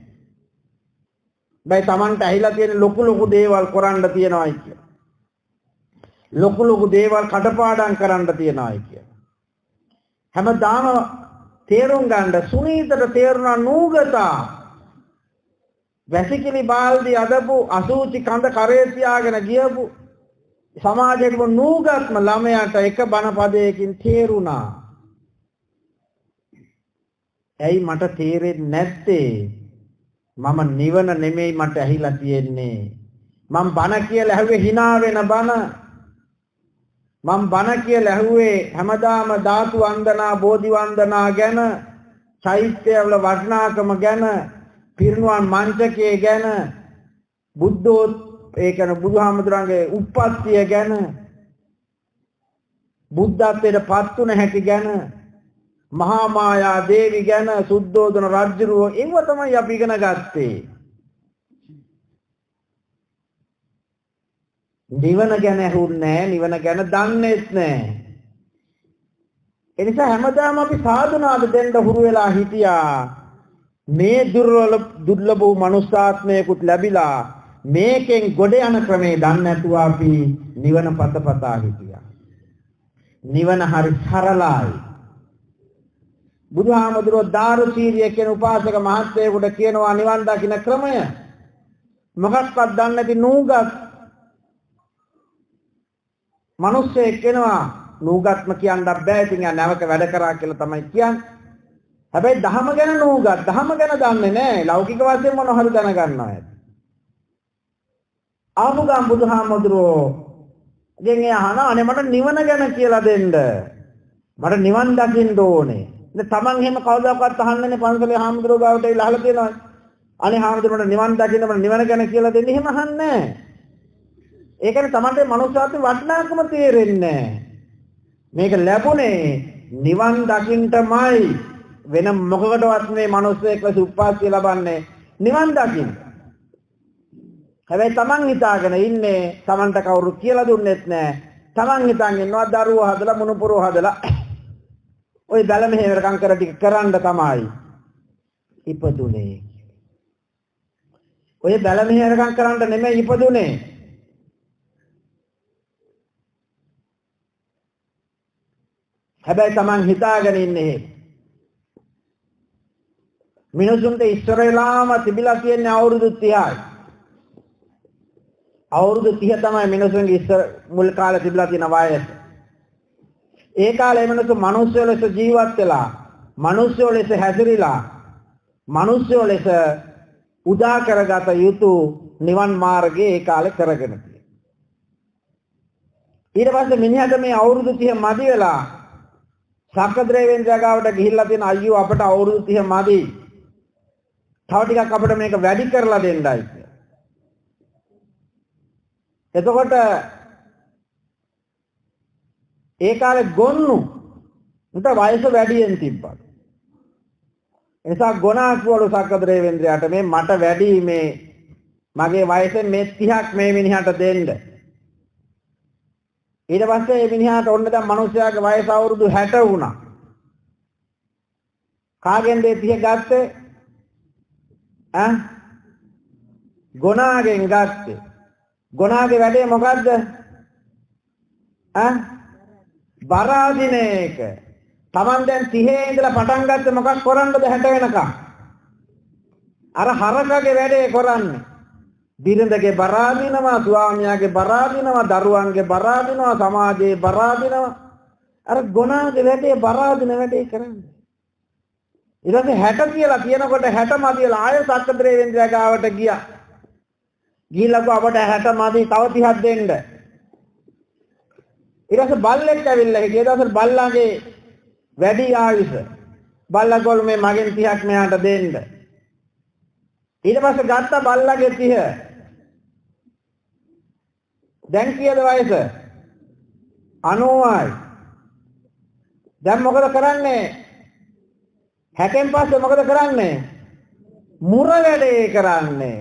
බයි තමන්ට ඇහිලා තියෙන ලොකු ලොකු දේවල් කරන්න තියනවායි කියලා. ලොකු ලොකු දේවල් කඩපාඩම් කරන්න තියනවායි කියලා. හැමදාම තේරුම් ගන්න සුනීතට තේරුණා නූගතා වැසිකිලි බාල්දි අදපු අසූචි කඳ කරේ තියාගෙන ගියපු සමාජයේ නූගත්ම ළමයාට එක බණ පදයකින් තේරුණා. ඇයි මට තේරෙන්නේ නැත්තේ? මම නිවන නෙමෙයි මට ඇහිලා තියෙන්නේ. මම බණ කියලා ඇහුවේ hina වෙන බණ. මම බණ කියලා ඇහුවේ හැමදාම ධාතු වන්දනා බෝධි වන්දනා ගැන, චෛත්‍යවල වටිනාකම ගැන, පිරිනුවන් මංචකයේ ගැන, බුද්ධෝත් ඒ කියන්නේ බුදුහාමුදුරන්ගේ උප්පත්තිය ගැන, බුද්ධත්වයට පත් වුණ හැටි ගැන, මහා මායා දේවි ගැන, සුද්ධෝදන රජුරෝ ඒව තමයි අපි ඉගෙන ගත්තේ. නිවන ගැන ඇහුන්නේ නැහැ, නිවන ගැන දන්නේත් නැහැ. ඒ නිසා හැමදාම අපි සාධනාද දෙන්න හුරු වෙලා හිටියා. මේ දුර්ලභ දුර්ලභ වූ මනුස්සාත්මයකට ලැබිලා මේකෙන් ගොඩ යන ක්‍රමේ දන්නේ නැතුව අපි නිවන පතපතා හිටියා. නිවන හරි සරලයි. බුදුහාමුදුරුවෝ දාරුසීරිය කියන උපාසක මහත්තයෙකුට කියනවා නිවන් දකින්න ක්‍රමය. මොකක්වත් දන්නේ නැති නූගත් මිනිස්සෙක් කෙනවා නූගත්ම කියන්න බෑ. ඉතින් යා නැවක වැඩ කරා කියලා තමයි කියන්නේ. හැබැයි ධහම ගැන නූගත් ධහම ගැන දන්නේ නැහැ. ලෞකික වශයෙන් මොන හරි දැනගන්නවා ඇති. ආමුගම් බුදුහාමුදුරුවෝ ගෙන් අහනවා අනේ මට නිවන ගැන කියලා දෙන්න. මට නිවන් දකින්න ඕනේ. ඉතින් Taman එහෙම කවදාකවත් අහන්නනේ පන්සලේ හාමුදුරුවෝ ගාවට ඇවිල්ලා අහලා තියෙනවා. අනේ හාමුදුරුවෝ මට නිවන් දකින්න මට නිවන ගැන කියලා දෙන්න. එහෙම අහන්නේ නැහැ. ඒ කියන්නේ Tamante මනුස්සාත්මේ වටිනාකම තේරෙන්නේ නැහැ. මේක ලැබුණේ නිවන් දකින්නමයි. වෙන මොකකටවත් මේ මිනිස්සෙක් ලෙස උප්පාස්තිය ලබන්නේ නිවන් දකින්න. හැබැයි Taman හිතාගෙන ඉන්නේ Tamanට කවුරු කියලා දුන්නෙත් නැහැ. Taman හිතන් ඉන්නවා දරුවෝ හදලා මුණුපුරෝ හදලා ඔය බැල මෙහෙවරකම් කර ටික කරන්න තමයි ඉපදුනේ. ඔය බැල මෙහෙවරකම් කරන්න නෙමෙයි ඉපදුනේ. හැබැයි Taman හිතාගෙන ඉන්නේ මිනිසුන්ට ඉස්සර වෙලාම තිබිලා තියෙන අවුරුදු තිහයි. අවුරුදු තිහ තමයි මිනිසුන්ගේ ඉස්සර මුල් කාලේ තිබිලා තියෙන වයස. ඒ කාලේ මිනිස්සු මිනිස්සු ලෙස ජීවත් වෙලා, මිනිස්සු ලෙස හැසිරීලා, මිනිස්සු ලෙස උදා කරගත යුතු නිවන් මාර්ගය ඒ කාලේ කරගෙන තියෙනවා. ඊට පස්සේ මිනිහට මේ අවුරුදු තිහ මදි වෙලා සක්‍රදේවෙන් ජගාවට ගිහිල්ලා තියෙන අයියෝ අපට අවුරුදු තිහ මදි. තව ටිකක් අපිට මේක වැඩි කරලා දෙන්නයි කියලා. එතකොට ඒ කාලේ ගොන්නු උන්ට වයස වැඩියෙන් තිබ්බා. එසා ගොනාස්වල සක්‍රදේවෙන්ද්‍රයාට මේ මට වැඩි මේ මගේ වයසෙන් මේ තිහක් මේ මිනිහට දෙන්න. ඊට පස්සේ මේ මිනිහාට ඔන්න දැන් මිනිස්යාගේ වයස අවුරුදු හැට වුණා. කාගෙන්ද ඒ තිහ ගත්තේ? ඈ? ගොනාගෙන් ගත්තේ. ගොනාගේ වැඩේ මොකද්ද? ඈ? බර අදින එක. Taman දැන් තිහේ ඉඳලා පටන් ගත්තේ මොකක් කරන්නද හැට වෙනකම්? අර හරකගේ වැඩේ කරන්නේ. බිරිඳගේ බර අදිනවා, ස්වාමියාගේ බර අදිනවා, දරුවන්ගේ බර අදිනවා, සමාජයේ බර අදිනවා. අර ගොනාගේ වැඩේ බර අදින වැඩේ කරන්නේ. ඊට පස්සේ හැට කියලා කියනකොට හැට මදියලා ආය සක්‍රදේවෙන්ද්‍රයා ගාවට ගියා. ගිහිල්ලා ගෝ අපට හැට මදි තව තිහක් දෙන්න. ඊට පස්සේ බල්ලෙක් ඇවිල්ලා හිටිය දවසට බල්ලාගේ වැඩි ආයුෂ. බල්ලා ගෝල මේ මගෙන් තිහක් මෙයාට දෙන්න. ඊට පස්සේ ගත්ත බල්ලාගේ තිහ. දැන් කීයද වයස? අනූවයි. දැන් මොකද කරන්නේ? හැටෙන් පස්සේ මොකද කරන්නේ? මුර වැඩේ කරන්නේ.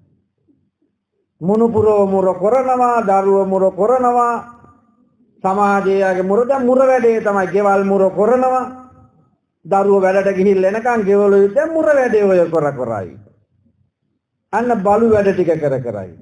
මුණුපුරෝ මුර කරනවා, දරුවෝ මුර කරනවා, සමාජයේ මුර දැන් මුර වැඩේ තමයි. ගෙවල් මුර කරනවා, දරුවෝ වැඩට ගිහිල්ලා එනකන් ගෙවල දැන් මුර වැඩේ ඔය කර කරයි. අන්න බලු වැඩ ටික කර කරයි.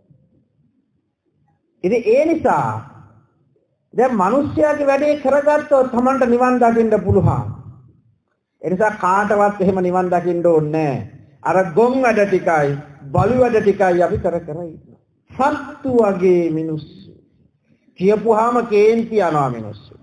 ඉතින් ඒ නිසා දැන් මිනිස්යාගේ වැඩේ කරගත්තොත් තමන්ට නිවන් දකින්න පුළුවන්. ඒ නිසා කාටවත් එහෙම නිවන් දකින්න ඕනේ නැහැ. අර ගොන් වැඩ ටිකයි බලු වැඩ ටිකයි අපි කර කර ඉන්නවා. සත්තු වගේ මිනිස්සු කියපුවාම කේන්ති යනවා මිනිස්සු.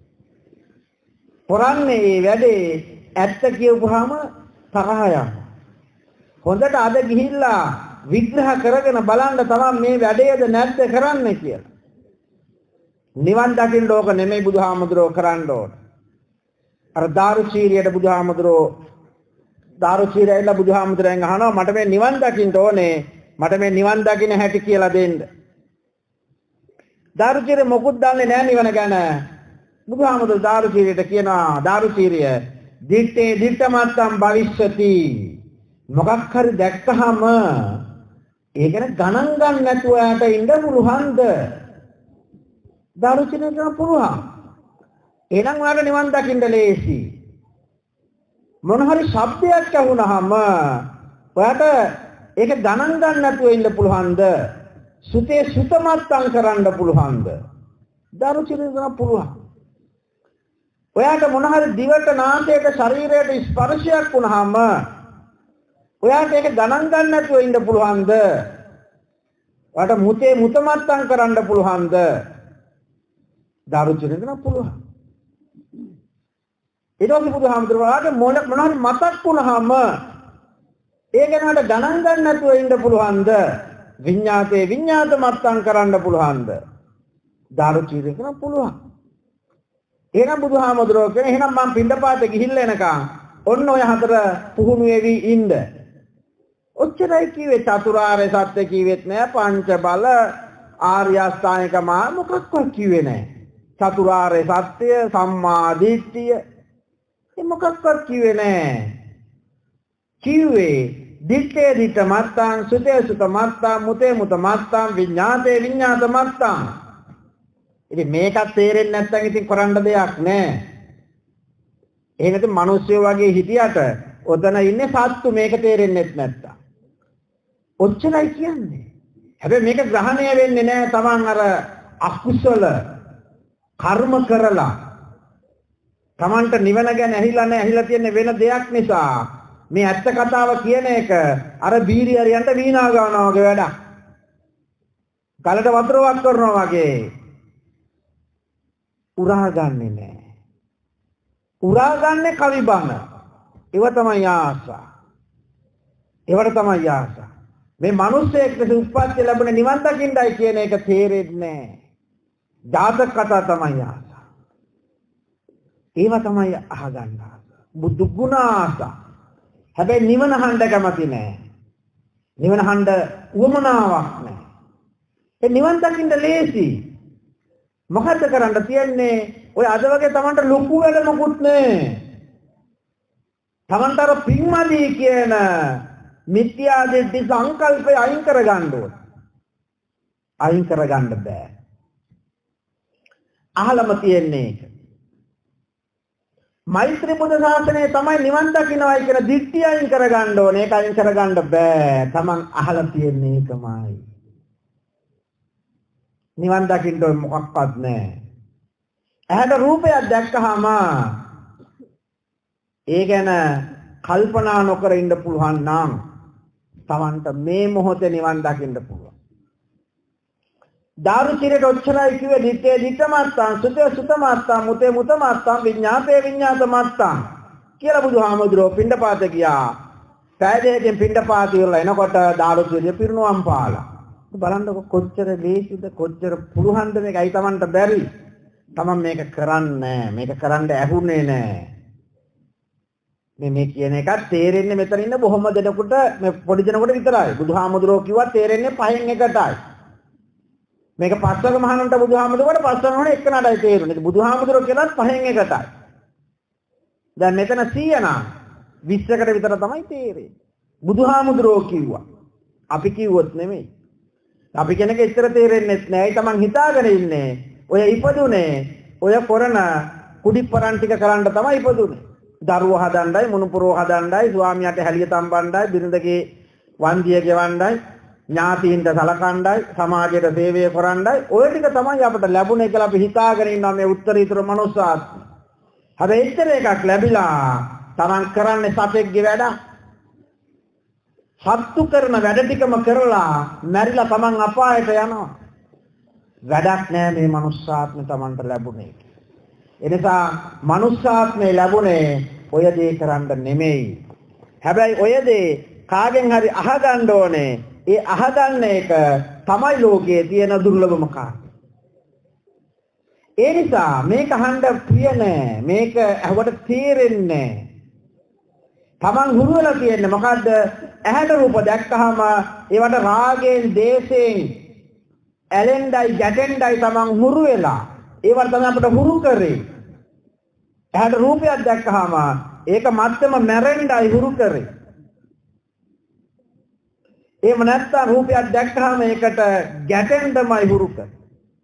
කරන්නේ මේ වැඩේ ඇත්ත කියපුවාම තරහ යනවා. හොඳට අද ගිහිල්ලා විග්‍රහ කරගෙන බලන්න තමයි මේ වැඩේද නැද්ද කරන්නේ කියලා. නිවන් දකින්න ඕක නෙමෙයි බුදුහාමුදුරුවෝ කරන්න ඕන. අර දාරුචීරියට බුදුහාමුදුරුවෝ දාරුචීරියලා බුදුහාමුදුරෙන් අහනවා මට මේ නිවන් දකින්න ඕනේ, මට මේ නිවන් දකින්න හැටි කියලා දෙන්න. දාරුචීරිය මොකුත් දන්නේ නැහැ නිවන ගැන. බුදුහාමුදුරුවෝ දාරුචීරියට කියනවා දාරුචීරිය දිත්තේ දිත්තමත්තම් භවිෂ්‍යති. මොකක් හරි දැක්කහම ඒ ගැන ගණන් ගන්න නැතුව යාට ඉන්න පුළුවන්ද? දාරුචීරියට කියන්න පුළුවන්. එහෙනම් ඔයාලට නිවන් දකින්න ලේසි. මොන හරි ශබ්දයක් ඇහුනහම ඔයාට ඒක ගණන් ගන්න නැතුව ඉන්න පුළුවන්ද? සුතේ සුතමත්තම් කරන්න පුළුවන්ද? දාරුචීරියට කියන්න පුළුවන්. ඔයාට මොන හරි දිවට නාසයට ශරීරයට ස්පර්ශයක් වුණාම ඔයාට ඒක ගණන් ගන්න නැතුව ඉන්න පුළුවන්ද? ඔයාට මුතේ මුතමත්තම් කරන්න පුළුවන්ද? දාරුචීරියට කියන්න පුළුවන්. ඊට පස්සේ බුදුහාමුදුරුවෝගේ මොන මොන හරි මතක් වුණාම ඒ ගැනට ගණන් ගන්න නැතුව ඉන්න පුළුවන්ද? විඤ්ඤාතේ විඤ්ඤාත මත්තම් කරන්න පුළුවන්ද? දාරුචීරියට කියන්න පුළුවන්. එහෙනම් බුදුහාමුදුරුවෝ කියන එහෙනම් මම පින්ඩපාතේ ගිහිල්ලා එනකන් ඔන්න ඔය හතර පුහුණු වෙවි ඉන්න. ඔච්චරයි කිව්වේ. චතුරාර්ය සත්‍ය කිව්වෙත් නෑ, පංච බල ආර්ය අෂ්ටාංගික මා මොකක්වත් කිව්වේ නෑ. චතුරාර්ය සත්‍ය, සම්මා දිට්ඨිය ඒ මොකක්වත් කිව්වේ නෑ. කිව්වේ දිත්තේ දිත්ත මත්තං, සුතේ සුත මත්තං, මුතේ මුත මත්තං, විඤ්ඤාතේ විඤ්ඤාත මත්තං. ඉතින් මේකත් තේරෙන්නේ නැත්නම් ඉතින් කරන්න දෙයක් නෑ. එහෙනම් ඉතින් මිනිස්සු වගේ හිටියට ඔතන ඉන්නේ සත්තු මේක තේරෙන්නේ නැත්නම්. ඔච්චරයි කියන්නේ. හැබැයි මේක ග්‍රහණය වෙන්නේ නෑ Taman අර අකුසල කර්ම කරලා. Tamanට නිවන ගැන ඇහිලා නෑ, ඇහිලා තියෙන්නේ වෙන දෙයක් නිසා. මේ ඇත්ත කතාව කියන එක අර බීරි හරියන්ට වීණා ගන්නවා වගේ වැඩක්. ගලට වතුර වක් කරනවා වගේ. උරා ගන්නෙ නෑ. උරා ගන්නෙ කවි බන. ඒව තමයි ආසා. ඒවට තමයි ආසා. මේ මිනිස්සෙක් උත්පත්ති ලැබුණ නිවන් දකින්නයි කියන එක තේරෙන්නේ නෑ. ජාතක කතා තමයි ආසා. ඒව තමයි අහගන්න ආසා. බුදු ගුණ ආසා. හැබැයි නිවන හඬ කැමති නෑ. නිවන හඬ උවමනාවක් නෑ. ඒ නිවන් දකින්න ලේසි. මොකද්ද කරන්න තියෙන්නේ? ඔය අද වගේ Tamanට ලොකු වැඩ මොකුත් නෑ. Tamanට අර පින්මදී කියන මිත්‍යා දිට්ඨි සංකල්පය අයින් කරගන්න ඕන. අයින් කරගන්න බෑ. අහලම තියෙන්නේ ඒක. මෛත්‍රී බුද්ධ ශාසනය තමයි නිවන් දකින්නයි කියන දිට්ඨිය අයින් කරගන්න ඕනේ. ඒක අයින් කරගන්න බෑ. Taman අහලා තියෙන්නේ ඒකමයි. නිවන් දකින්න මොකක්වත් නැහැ. ඇහැට රූපයක් දැක්කහම ඒ ගැන කල්පනා නොකර ඉන්න පුළුවන් නම් Tamanට මේ මොහොතේ නිවන් දකින්න පුළුවන්. දාරුචීරියට ඔච්චරයි කිව්වේ දිත්තේ දිත්තමත්තං, සුතේ සුතමත්තං, මුතේ මුතමත්තං, විඤ්ඤාතේ විඤ්ඤාතමත්තං කියලා බුදුහාමුදුරුවෝ පිණ්ඩපාත ගියා. පැය දෙකකින් පිණ්ඩපාත ඉවරලා එනකොට දාරුචීරිය පිරිනුවම් පාලා. බලන්නකො කොච්චර ලේසිද, කොච්චර පුළුවන්ද මේක. අයි Tamanට බැරි. Taman මේක කරන්නේ මේක කරන්න ඇහුනේ නෑ. මේ මේ කියන එක තේරෙන්නේ මෙතන ඉන්න බොහොම දෙනකොට, මේ පොඩි දෙනකොට විතරයි. බුදුහාමුදුරුවෝ කිව්වා තේරෙන්නේ පහෙන් එකටයි. මේක පස්වග මහණන්ට බුදුහාමුදුරුවෝට පස්වග මහණ එක්කනටයි තේරුනේ. බුදුහාමුදුරුවෝ කියලාත් පහෙන් එකටයි. දැන් මෙතන සීය නම් විස්සකට විතර තමයි තේරෙන්නේ. බුදුහාමුදුරෝ කිව්වා. අපි කිව්වොත් නෙමෙයි. අපි කෙනෙක් ඉතර තේරෙන්නේ නැහැ. ඒ තමන් හිතාගෙන ඉන්නේ. ඔය ඉපදුනේ ඔය කරන කුඩිපරන් ටික කරන්න තමයි ඉපදුනේ. දරුවෝ හදන්නයි, මුණුපුරෝ හදන්නයි, ස්වාමියාට හැලිය තම්බන්නයි, බිරිඳගේ වන්දිය ගෙවන්නයි, ඥාතීන්ට සලකන්නයි, සමාජයට සේවය කරන්නයි. ඔය ටික තමයි අපිට ලැබුණේ කියලා අපි හිතාගෙන ඉන්නවා මේ උත්තරීතර මනුස්සාත්ම. හැබැයි ඉතර එකක් ලැබිලා තමන් කරන්නේ සතෙක්ගේ වැඩ. සත්තු කරන වැඩ ටිකම කරලා මැරිලා තමන් අපායට යනවා. වැඩක් නෑ මේ මනුස්සාත්මය තමන්ට ලැබුණේ. එනිසා මනුස්සාත්මය ලැබුණේ ඔය දේ කරන්න නෙමෙයි. හැබැයි ඔය දේ කාගෙන් හරි අහගන්න ඕනේ. ඒ අහගන්න එක තමයි ලෝකයේ තියෙන දුර්ලභම කාර්යය. ඒ නිසා මේක අහන්න ප්‍රිය නෑ. මේක අහවට තේරෙන්නේ නෑ. තමන් හුරු වෙලා තියෙන්නේ මොකද්ද? ඇහැට රූප දැක්කහම ඒවට රාගයෙන්, දේශයෙන් ඇලෙන්ඩයි, ගැටෙන්ඩයි තමන් හුරු වෙලා. ඒවට තමයි අපිට හුරු කරේ. ඇහැට රූපයක් දැක්කහම ඒක මත්තම මැරෙන්ඩයි හුරු කරේ. එහෙම නැත්නම් රූපයක් දැක්කහම ඒකට ගැටෙන්නමයි හුරු කරේ.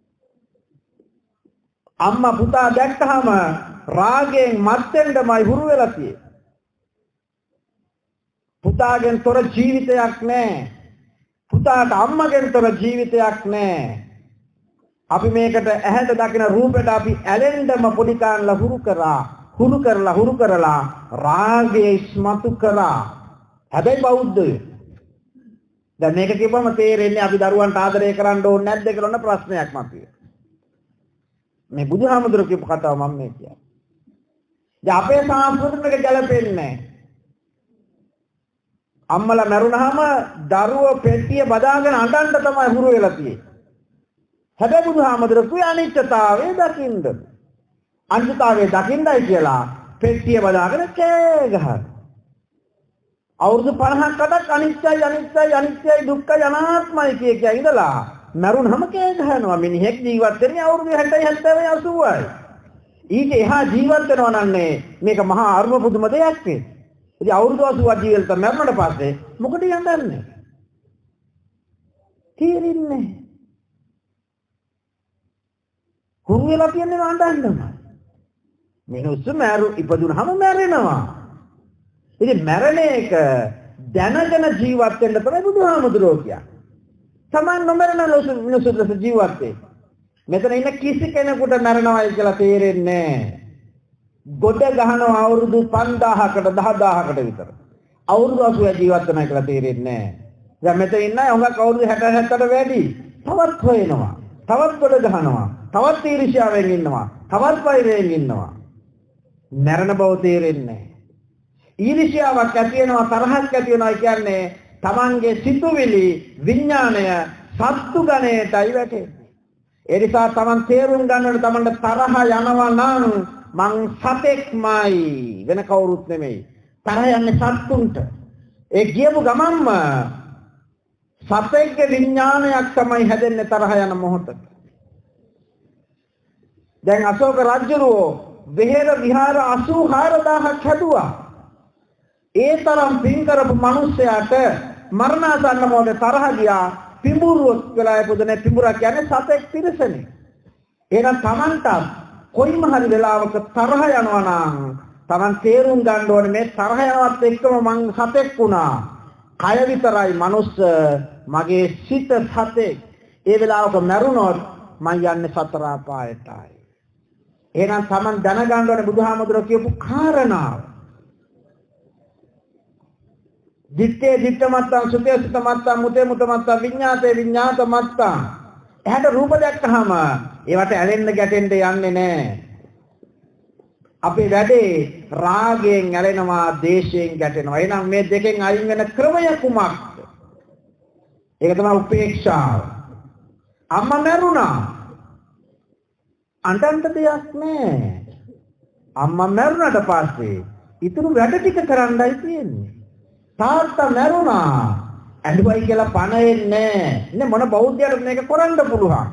අම්මා පුතා දැක්කහම රාගයෙන් මත්තෙන්ඩමයි හුරු වෙලා තියෙන්නේ. පුතාගෙන් තොර ජීවිතයක් නැහැ. පුතාට අම්මගෙන් තොර ජීවිතයක් නැහැ. අපි මේකට ඇහැට දකින රූපෙට අපි ඇලෙන්නම පොඩි කාන්ලා හුරු කරා. හුරු කරලා හුරු කරලා රාගයේ ස්මතු කරා. හැබැයි බෞද්ධයෝ දැන් මේක කියපම තේරෙන්නේ අපි දරුවන්ට ආදරය කරන්න ඕනේ නැද්ද කියලා ඔන්න ප්‍රශ්නයක් මතුවේ. මේ බුදුහාමුදුරුවෝ කියපු කතාව මම මේ කියන්නේ. දැන් අපේ සාස්ෘතික ගැලපෙන්නේ නැහැ. අම්මලා මැරුණාම දරුවෝ පෙට්ටිය බදාගෙන අඬන්න තමයි හුරු වෙලා තියෙන්නේ. හැබැයි බුදුහාමුදුරුවෝ අනිත්‍යතාවය දකින්නද? අනිත්‍යතාවය දකින්නයි කියලා පෙට්ටිය බදාගෙන කෑ ගහනවා. අවුරුදු පනහකටක් අනිත්‍යයි අනිත්‍යයි අනිත්‍යයි දුක්ඛයි අනාත්මයි කිය කිය ඉඳලා මරුණම කෑ ගහනවා. මිනිහෙක් ජීවත් වෙන්නේ අවුරුදු හැත්තෑ හැත්තෑ අසූවයි. ඊට එහා ජීවත් වෙනවා නන්නේ මේක මහා අරුම පුදුම දෙයක් නේ. ඉතින් අවුරුදු අසූවක් ජීවිත මරුණට පස්සේ මොකද යන්නේ? තේරෙන්නේ. හුරු වෙලා තියන්නේ අඬන්නම. මිනිස්සු මරු ඉපදුනහම මැරෙනවා. ඉතින් මැරෙන එක දැනගෙන ජීවත් වෙන්න තමයි බුදුහාමුදුරුවෝ කියන්නේ. සමාන නොමරන මිනිස්සු ජීවත් වෙන්නේ. මෙතන ඉන්න කිසි කෙනෙකුට මැරෙනවයි කියලා තේරෙන්නේ නැහැ. ගොඩ ගහනවා අවුරුදු පන්දාහකට දහදාහකට විතර. අවුරුදු අසූව ජීවත් වෙනවා කියලා තේරෙන්නේ නැහැ. දැන් මෙතන ඉන්න අය හුඟක් අවුරුදු හැට හැත්තට වැඩි. තවත් හොයනවා. තවත් ගොඩ ගහනවා. තවත් ඊර්ෂ්‍යාවෙන් ඉන්නවා. තවත් වෛරයෙන් ඉන්නවා. මැරෙන බව තේරෙන්නේ නැහැ. ඊර්ෂ්‍යාවක් ඇති වෙනවා, තරහක් ඇති වෙනවා කියන්නේ තමන්ගේ සිතුවිලි විඥාණය සත්තු ගණයටයි වැටෙන්නේ. ඒ නිසා තමන් තේරුම් ගන්නකොට තමන්ට තරහ යනවා නම් මං සතෙක්මයි වෙන කවුරුත් නෙමෙයි. තරහ යන්නේ සත්තුන්ට. ඒ කියපු ගමන්ම සතෙක්ගේ විඥානයක් තමයි හැදෙන්නේ තරහ යන මොහොතේ. දැන් අශෝක රජුරෝ විහෙර විහාර අසූ හාරදාහක් හැදුවා. ඒ තරම් පින් කරපු මිනිසයාට මරණාසන්න මොහොතේ තරහ ගියා. පිඹුරුවක් වෙලා ඉපදුනේ. පිඹුරා කියන්නේ සතෙක් පිරිසනේ. එහෙනම් Tamanට කොයිම හරි වෙලාවක තරහ යනවා නම් Taman තේරුම් ගන්න ඕනේ මේ තරහ යනවත් එක්කම මං සතෙක් වුණා. කය විතරයි මනුස්ස, මගේ සිත සතෙක්. ඒ වෙලාවක මැරුණොත් මං යන්නේ සතර අපායටයි. එහෙනම් Taman දැනගන්න ඕනේ බුදුහාමුදුරුවෝ කියපු කාරණාව. දිත්තේ දිත්ත මත්තං සුතේ සුත මත්තං මුතේ මුත මත්තං විඤ්ඤාතේ විඤ්ඤාත මත්තං. එහට රූප දැක්කහම ඒවට ඇලෙන්න ගැටෙන්න යන්නේ නැහැ. අපේ වැඩේ රාගයෙන් ඇලෙනවා, දේශයෙන් ගැටෙනවා. එහෙනම් මේ දෙකෙන් අයින් වෙන ක්‍රමය කුමක්ද? ඒක තමයි උපේක්ෂාව. අම්මා මැරුණා. අඬන්න දෙයක් නැහැ. අම්මා මැරුණාට පස්සේ ඊතුරු වැඩ ටික කරන්නයි තියෙන්නේ. තාත්තා මැරුණා. ඇඬුවයි කියලා පණ එන්නේ නැහැ. මොන බෞද්ධයට මේක කරන්න පුළුවන්?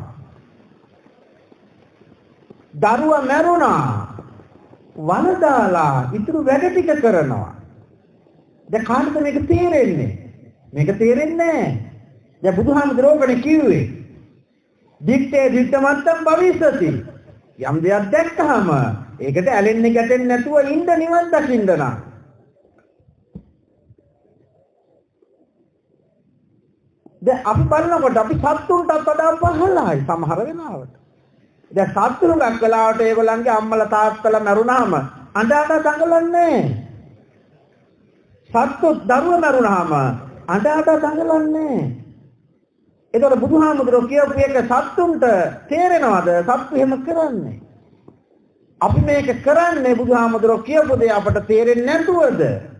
දරුවා මැරුණා. වලදාලා ඊතුරු වැඩ ටික කරනවා. දැන් කාටද මේක තේරෙන්නේ? මේක තේරෙන්නේ නැහැ. දැන් බුදුහාමුදුරුවෝ කිව්වේ දිත්තේ දිත්ත මත්තම් භවිෂති. යම් දෙයක් දැක්කහම ඒකට ඇලෙන්නේ ගැටෙන්නේ නැතුව ඉන්න නිවන් දකින්න නම්. දැන් අපි බලනකොට අපි සත්තුන්ටත් වඩා පහළයි සමහර වෙලාවට. දැන් සත්තුන් ගක් වෙලාවට ඒගොල්ලන්ගේ අම්මලා තාත්තලා මරුණාම අඬ අඬ දඟලන්නේ. සත්තු දරුවා මරුණාම අඬ අඬ දඟලන්නේ. ඒතකොට බුදුහාමුදුරුවෝ කියපු එක සත්තුන්ට තේරෙනවද? සත්තු එහෙම කරන්නේ. අපි මේක කරන්නේ බුදුහාමුදුරුවෝ කියපු දේ අපට තේරෙන්නේ නැතුවද?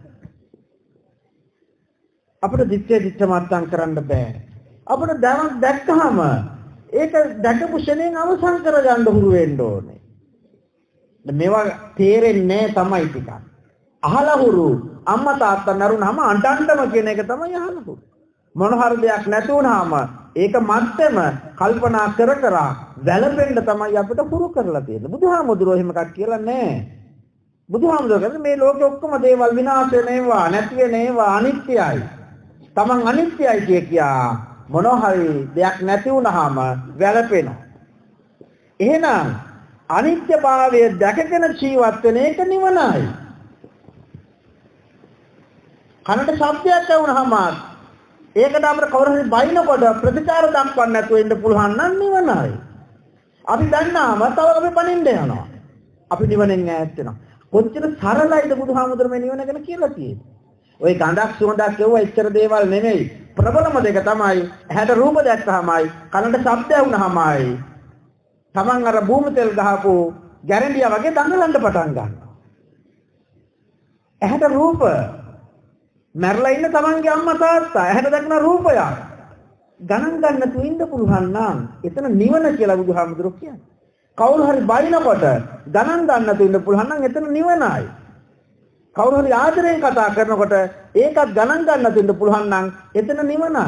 අපිට දිත්තේ දිත්ත මත්තම් කරන්න බෑ. අපිට දැනක් දැක්කහම ඒක දැකපු ශරණෙන් අවසන් කරගන්න හුරු වෙන්න ඕනේ. මේවා තේරෙන්නේ තමයි ටිකක්. අහලා හුරු අම්මා තාත්තා නරුණාම අඬන්නම කියන එක තමයි අහලා හුරු. මොන හරි දෙයක් නැති වුනහම ඒක මත්තම කල්පනා කර කර වැළපෙන්න තමයි අපිට හුරු කරලා තියෙන්නේ. බුදුහාමුදුරුවෝ එහෙම එකක් කියලා නැහැ. බුදුහාමුදුරුවෝ කියන්නේ මේ ලෝකෙ ඔක්කොම දේවල් විනාශ වෙනවා, නැති වෙනවා, අනිත්‍යයි. තමන් අනිත්‍යයි කිය කියා මොන හරි දෙයක් නැති වුනහම වැළපෙනවා. එහෙනම් අනිත්‍යභාවය දැකගෙන ජීවත් වෙන එක නිවනයි. කනට ශබ්දයක් ඇහුනහම ඒකට අපිට කවුරු හරි බයිනකොට ප්‍රතිචාර දක්වන්න නැතුව ඉන්න පුළුවන් නම් නිවනයි. අපි දන්නාම තව අපි පණින්න යනවා. අපි නිවනෙන් ඈත් වෙනවා. කොච්චර සරලයිද බුදුහාමුදුරුවෝ මේ නිවන ගැන කියලා තියෙන්නේ. ওই ගඳක් සුවඳක් කියුවා එච්චර දේවල් නෙමෙයි. ප්‍රබලම දෙක තමයි ඇහැට රූප දැක්කහමයි, කනට ශබ්ද ඇහුනහමයි. Taman අර භූමි තෙල් ගහපු ගැරන්ඩියා වගේ දඟලන්න පටන් ගන්නවා. ඇහැට රූප මැරලා ඉන්න තමන්ගේ අම්මා තාත්තා ඇහැට දක්න රූපයක් ගණන් ගන්න තු ඉන්න පුළුවන් නම් එතන නිවන කියලා බුදුහාමුදුරුවෝ කියන්නේ. කවුරු හරි බයිනකොට ගණන් ගන්න තු ඉන්න පුළුවන් නම් එතන නිවනයි. කවුරු හරි ආදරෙන් කතා කරනකොට ඒකත් ගණන් ගන්න තු ඉන්න පුළුවන් නම් එතන නිවනයි.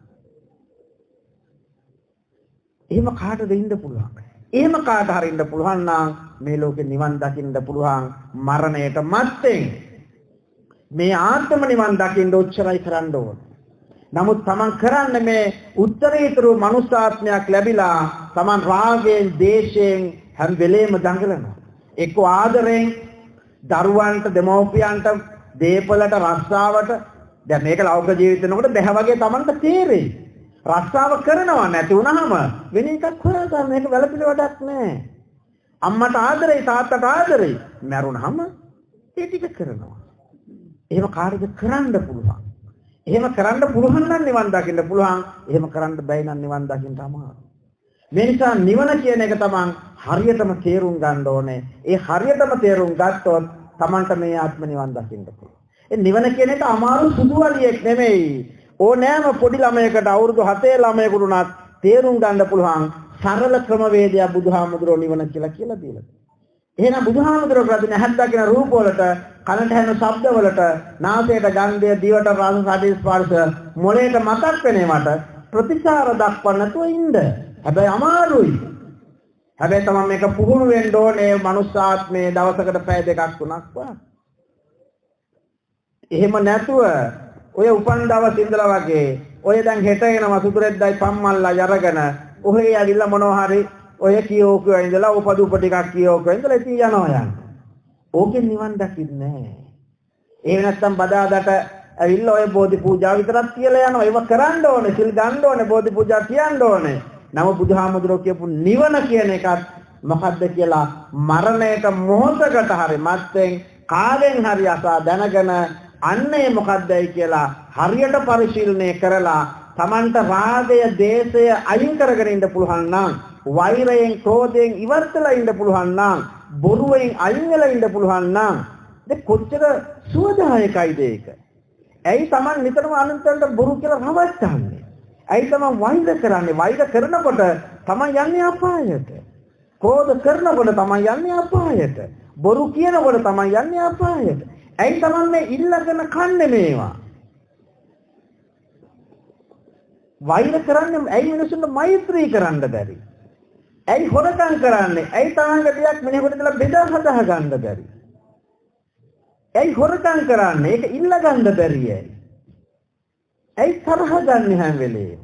එහෙම කාටද ඉන්න පුළුවන්? එහෙම කාට හරි ඉන්න පුළුවන් නම් මේ ලෝකේ නිවන් දකින්න පුළුවන් මරණයට මත්තෙන්. මේ ආත්ම නිවන් දකින්න උච්චරයි කරන්න ඕන. නමුත් Taman කරන්නේ මේ උත්තරීතර මනුෂ්‍යාත්මයක් ලැබිලා Taman රාගයෙන්, දේශයෙන් හැම වෙලේම දඟලනවා. එක්ක ආදරෙන් දරුවන්ට, දෙමව්පියන්ට, දේපලට, රස්සාවට දැන් මේක ලෞකික ජීවිතේනකොට බැහැ වගේ Tamanට තේරෙයි. රස්සාව කරනවා නැති වුනහම වෙන එකක් හොයාගන්න මේක වැළපිලි වැඩක් නෑ. අම්මට ආදරෙයි, තාත්තට ආදරෙයි, මැරුණාම ඒ ටික කරනවා. එහෙම කාර්යද කරන්න පුළුවන්. එහෙම කරන්න පුළුවන් නම් නිවන් දකින්න පුළුවන්. එහෙම කරන්න බැයි නම් නිවන් දකින්න අමාරුයි. මේ නිසා නිවන කියන එක තමන් හරියටම තේරුම් ගන්න ඕනේ. ඒ හරියටම තේරුම් ගත්තොත් තමන්ට මේ ආත්ම නිවන් දකින්න පුළුවන්. ඒ නිවන කියන එක අමාරු සුදුවලියෙක් නෙමෙයි. ඕනෑම පොඩි ළමයකට අවුරුදු හතේ ළමයෙකුට උනත් තේරුම් ගන්න පුළුවන් සරල ක්‍රමවේදය බුදුහාමුදුරුවෝ නිවන කියලා කියලා දීලා. එහෙනම් බුදුහාමුදුරුවෝ ප්‍රතින හැත් දකින රූප වලට, කනට ඇහෙන ශබ්ද වලට, නාසයට ගන්ධය, දිවට රස, ශරීරයට ස්පර්ශ, මොළයට මතක් වෙනවට ප්‍රතිචාර දක්වන්න නැතුව ඉන්න. හැබැයි අමාරුයි. හැබැයි තමයි මේක පුහුණු වෙන්න ඕනේ මනුස්සාත්මේ දවසකට පැය දෙකක් තුනක් වා. එහෙම නැතුව ඔය උපන් දවස් ඉඳලා වගේ ඔය දැන් හෙට එනවා සුදුරෙද්දයි පම්මල්ලා යරගෙන ඔහේ ඇවිල්ලා මොනවා හරි ඔය කියෝ කියෝ ඉඳලා උපදූප ටිකක් කියෝ කියෝ ඉඳලා ඉතින් යනවා යන්න. ඕකෙන් නිවන් දකින්නේ නැහැ. ඒ නැත්තම් බදාදට ඇවිල්ලා ඔය බෝධි පූජා විතරක් කියලා යනවා. ඒව කරන්න ඕනේ, සිල් ගන්න ඕනේ, බෝධි පූජා කියන්න ඕනේ. නම බුදුහාමුදුරුවෝ කියපු නිවන කියන එකත් මොකද්ද කියලා මරණයට මොහොතකට හරි මත්ෙන් කාගෙන් හරි අසා දැනගෙන අන්නේ මොකද්දයි කියලා හරියට පරිශීලනය කරලා Tamanta රාගය, දේශය අයින් කරගෙන ඉන්න පුළුවන් නම්, වෛරයෙන්, ක්‍රෝධයෙන් ඉවත්ලා ඉන්න පුළුවන් නම්, බොරුවෙන් අයින් වෙලා ඉන්න පුළුවන් නම් දෙ කොච්චර සුවදායකයිද ඒක? ඇයි Taman නිතරම අනන්තයට බොරු කියලා රවට්ටන්නේ? ඇයි Taman වෛර කරන්නේ? වෛර කරනකොට Taman යන්නේ අපායට. ක්‍රෝධ කරනකොට Taman යන්නේ අපායට. බොරු කියනකොට Taman යන්නේ අපායට. ඇයි Taman මේ ඉල්ලගෙන කන්නේ මේවා? වෛර කරන්නේ ඇයි මිනිසුන්ට මෛත්‍රී කරන්න බැරි? ඇයි හොරකම් කරන්නේ? ඇයි තමන්ගේ දෙයක් මිනිහෙකුට දාලා බෙදා හදා ගන්න බැරි? ඇයි හොරකම් කරන්නේ? ඒක ඉල්ල ගන්න බැරි ඇයි? ඇයි තරහ ගන්න හැම වෙලේම?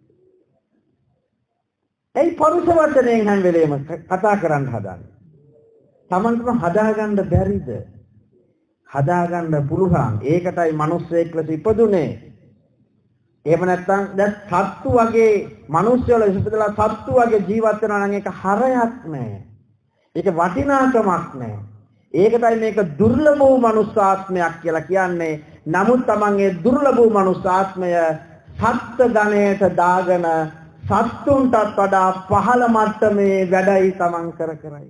ඇයි පරුස වචනයෙන් හැම වෙලේම කතා කරන්න හදන්නේ? Tamanටම හදාගන්න බැරිද? හදාගන්න පුළුවන්. ඒකටයි මිනිස්සෙක් ලෙස ඉපදුනේ. එහෙම නැත්නම් දැන් සත්තු වගේ මිනිස්සුවල ඉපදලා සත්තු වගේ ජීවත් වෙනවා නම් ඒක හරයක් නෑ. ඒක වටිනාකමක් නෑ. ඒකටයි මේක දුර්ලභ වූ මනුස්සාත්මයක් කියලා කියන්නේ. නමුත් Tamanගේ දුර්ලභ වූ මනුස්සාත්මය සත්ත්ව ගණයට දාගෙන සත්තුන්ටත් වඩා පහළ මට්ටමේ වැඩයි Taman කර කරයි.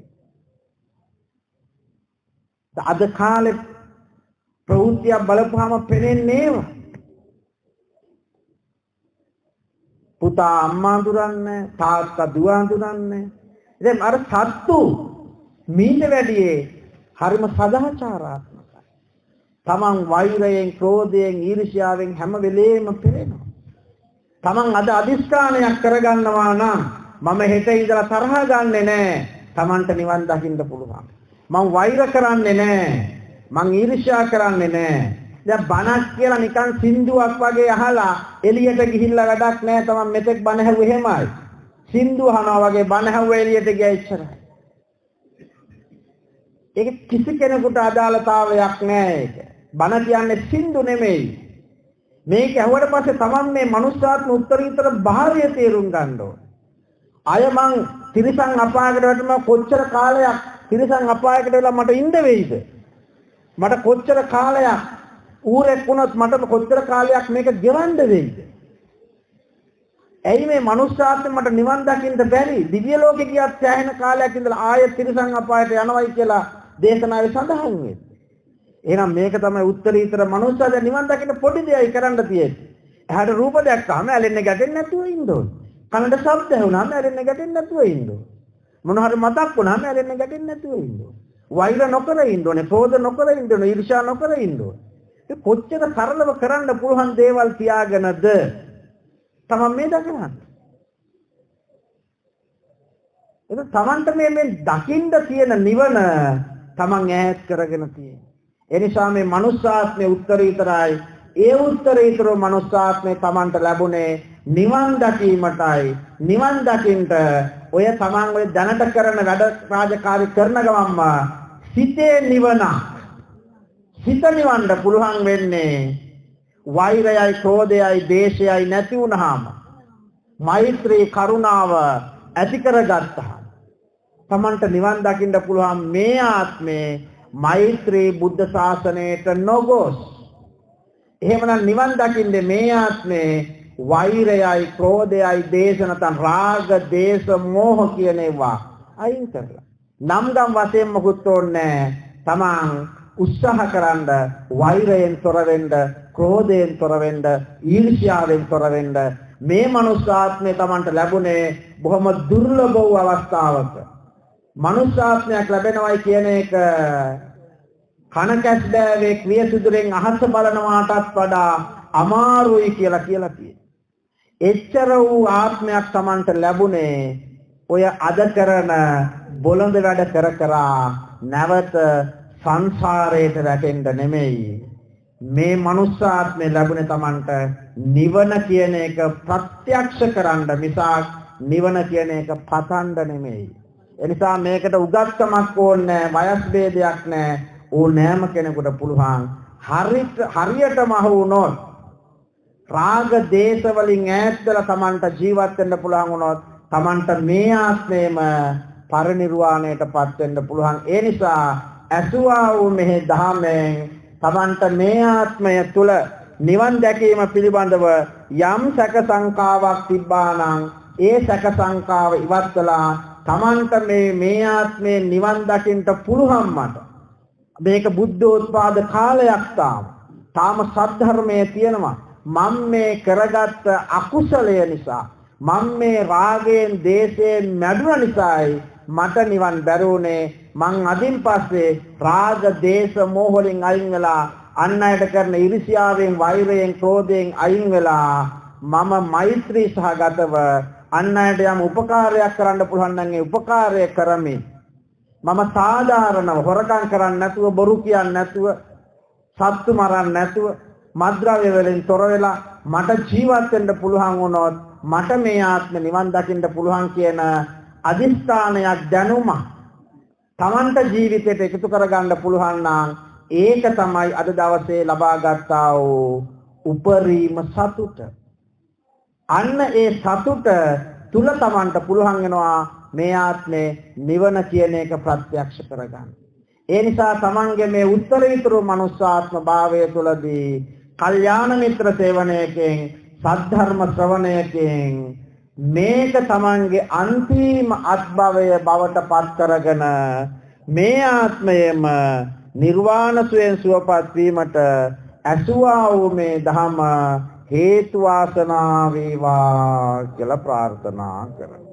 අද කාලේ ප්‍රවෘත්තිය බලපුවාම පෙනෙන්නේ පුතා අම්මා අඳුරන්නේ, තාත්තා දුව අඳුරන්නේ. ඉතින් අර සත්තු මීට වැඩියේ හරිම සදාචාරාත්මකයි. Taman වෛරයෙන්, ක්‍රෝධයෙන්, ඊර්ෂ්‍යාවෙන් හැම වෙලේම පෙළෙනවා. Taman අද අදිස්ථානයක් කරගන්නවා නම් මම හෙට ඉඳලා තරහ ගන්නෙ නෑ. Tamanට නිවන් දකින්න පුළුවන්. මම වෛර කරන්නේ නෑ. මං ඊර්ෂ්‍යා කරන්නේ නෑ. දැන් බණක් කියලා නිකන් සින්දුවක් වගේ අහලා එළියට ගිහිල්ලා වැඩක් නෑ. තමන් මෙතෙක් බණ ඇහුවේ එහෙමයි. සින්දු අහනවා වගේ බණ ඇහුවා එළියට ගියා ඉච්චරයි. ඒක කිසි කෙනෙකුට අදාළතාවයක් නෑ ඒක. බණ කියන්නේ සින්දු නෙමෙයි. මේක ඇහුවට පස්සේ තමන් මේ මනුස්සාත්ම උත්තරීතර භාවය තේරුම් ගන්න ඕන. අය මං තිරිසන් අපායකට වැටෙනවා කොච්චර කාලයක් තිරිසන් අපායකට වෙලා මට ඉන්න වෙයිද? මට කොච්චර කාලයක් ඌරෙක් වුණත් මට කොච්චර කාලයක් මේක ගෙවන්න වෙයිද? ඇයි මේ මනුස්සාත්මෙ මට නිවන් දකින්න බැරි? දිව්‍ය ලෝකේ ගියත් සෑහෙන කාලයක් ඉඳලා ආයෙත් තිරිසන් අපායට යනවයි කියලා දේශනාවේ සඳහන් වෙන්නේ. එහෙනම් මේක තමයි උත්තරීතර මනුස්සයා නිවන් දකින්න පොඩි දෙයයි කරන්න තියෙන්නේ. එහාට රූප දැක්කම ඇලෙන්න ගැටෙන්න නැතුව ඉන්න ඕනේ. කනට ශබ්ද ඇහුණාම ඇලෙන්න ගැටෙන්න නැතුව ඉන්න ඕනේ. මොන හරි මතක් වුණාම ඇලෙන්න ගැටෙන්න නැතුව ඉන්න ඕනේ. වෛර නොකර ඉන්න ඕනේ, ක්‍රෝධ නොකර ඉන්න ඕනේ, ඊර්ෂ්‍යා නොකර ඉන්න ඕනේ. ඒ කොච්චර සරලව කරන්න පුළුවන් දේවල් තියාගෙනද තමන් මේ දකින්නේ. ඒක තමන්ට මේ මේ දකින්න තියෙන නිවන තමන් ඈත් කරගෙන තියෙනවා. ඒ නිසා මේ මනුස්සාත්මේ උත්තරීතරයි. ඒ උත්තරීතර මනුස්සාත්මේ තමන්ට ලැබුණේ නිවන් දකීමටයි. නිවන් දකින්ට ඔය තමන් ඔය දැනට කරන වැඩ රාජකාරී කරන ගමන්ම සිතේ නිවන සිත නිවන්න පුළුවන් වෙන්නේ වෛරයයි, ක්‍රෝධයයි, දේශයයි නැති වුනහම, මෛත්‍රී කරුණාව ඇති කරගත්තා. තමන්ට නිවන් දකින්න පුළුවන් මේ ආත්මේ මෛත්‍රී බුද්ධ ශාසනයට නොගොස්. එහෙමනම් නිවන් දකින්නේ මේ ආත්මේ වෛරයයි, ක්‍රෝධයයි, දේශ නැත්නම් රාග, දේශ, මෝහ කියන ඒවා අයින් කරලා. නම් ගම් වශයෙන් මොකුත් ඕනේ තමන් උත්සාහ කරන්න වෛරයෙන් තොර වෙන්න, ක්‍රෝධයෙන් තොර වෙන්න, ඊර්ෂ්‍යාවෙන් තොර වෙන්න. මේ මනුස්සාත්මය තමන්ට ලැබුණේ බොහොම දුර්ලභ වූ අවස්ථාවක. මනුස්සාත්මයක් ලැබෙනවයි කියන එක කන කැස් බෑවේ ක්‍රියසුදුරෙන් අහස බලනවාටත් වඩා අමාරුයි කියලා කියලා තියෙනවා. එච්චර වූ ආත්මයක් තමන්ට ලැබුණේ ඔය අද කරන බොළඳ වැඩ කර කර නැවත සංසාරයට වැටෙන්න නෙමෙයි. මේ මනුස්සාත්මය ලැබුණේ තමන්ට නිවන කියන එක ප්‍රත්‍යක්ෂ කරන්න මිසක් නිවන කියන එක පතන්න නෙමෙයි. එනිසා මේකට උගත්කමක් ඕනේ නැහැ, වයස් ભેදයක් නැහැ. ඕනෑම කෙනෙකුට පුළුවන් හරියට හරියටම වුණොත් රාග දේශ වලින් ඈත්දලා තමන්ට ජීවත් වෙන්න පුළුවන් වුණොත් තමන්ට මේ ආත්මේම පරිනිර්වාණයටපත් වෙන්න පුළුවන්. ඒ නිසා අසුවා වූ මෙහි ධාමයෙන් තමන්ට මේ ආත්මය තුල නිවන් දැකීම පිළිබඳව යම් සැක සංකාවක් තිබ්බානම් ඒ සැක සංකාව ඉවත් කළා. තමන්ට මේ මේ ආත්මේ නිවන් දකින්න පුළුවන් මට. මේක බුද්ධෝත්පාද කාලයක් තාම. තාම සද්ධර්මයේ තියෙනවා. මම මේ කරගත්ත අකුසලය නිසා, මම මේ රාගයෙන්, දේශයෙන් මැඩුණ නිසායි මට නිවන් බැරුණේ. මං අදින් පස්සේ රාග, දේශ, මෝහ වලින් අයින් වෙලා අන් අයට කරන ඊර්ෂ්‍යාවෙන්, වෛරයෙන්, ක්‍රෝධයෙන් අයින් වෙලා මම මෛත්‍රී සහගතව අන් අයට යම් උපකාරයක් කරන්න පුළුවන් නම් ඒ උපකාරය කරමි. මම සාධාරණව හොරකම් කරන්නේ නැතුව, බොරු කියන්නේ නැතුව, සත්තු මරන්න නැතුව මද්ද්‍රව්‍ය වලින් තොර වෙලා මට ජීවත් වෙන්න පුළුවන් වුණොත් මට මේ ආත්ම නිවන් දකින්න පුළුවන් කියන අදිස්ථානයක් දැනුම තමන්ට ජීවිතයට එකතු කරගන්න පුළුවන් නම් ඒක තමයි අද දවසේ ලබා ගත්තා වූ උපරිම සතුට. අන්න ඒ සතුට තුල තමන්ට පුළුවන් වෙනවා මේ ආත්මේ නිවන කියන එක ප්‍රත්‍යක්ෂ කරගන්න. ඒ නිසා තමන්ගේ මේ උත්තරීතර මනුෂ්‍යාත්ම භාවය තුලදී කල්යාණ මිත්‍ර සේවනයකින් සද්ධර්ම ශ්‍රවණයකින් මේක තමන්ගේ අන්තිම අත්භවය බවට පත් කරගෙන මේ ආත්මයේම නිර්වාණ සුවයෙන් සුවපත් වීමට අසුවා වූ මේ ධම හේතු වාසනා වේවා කියලා ප්‍රාර්ථනා කරමි.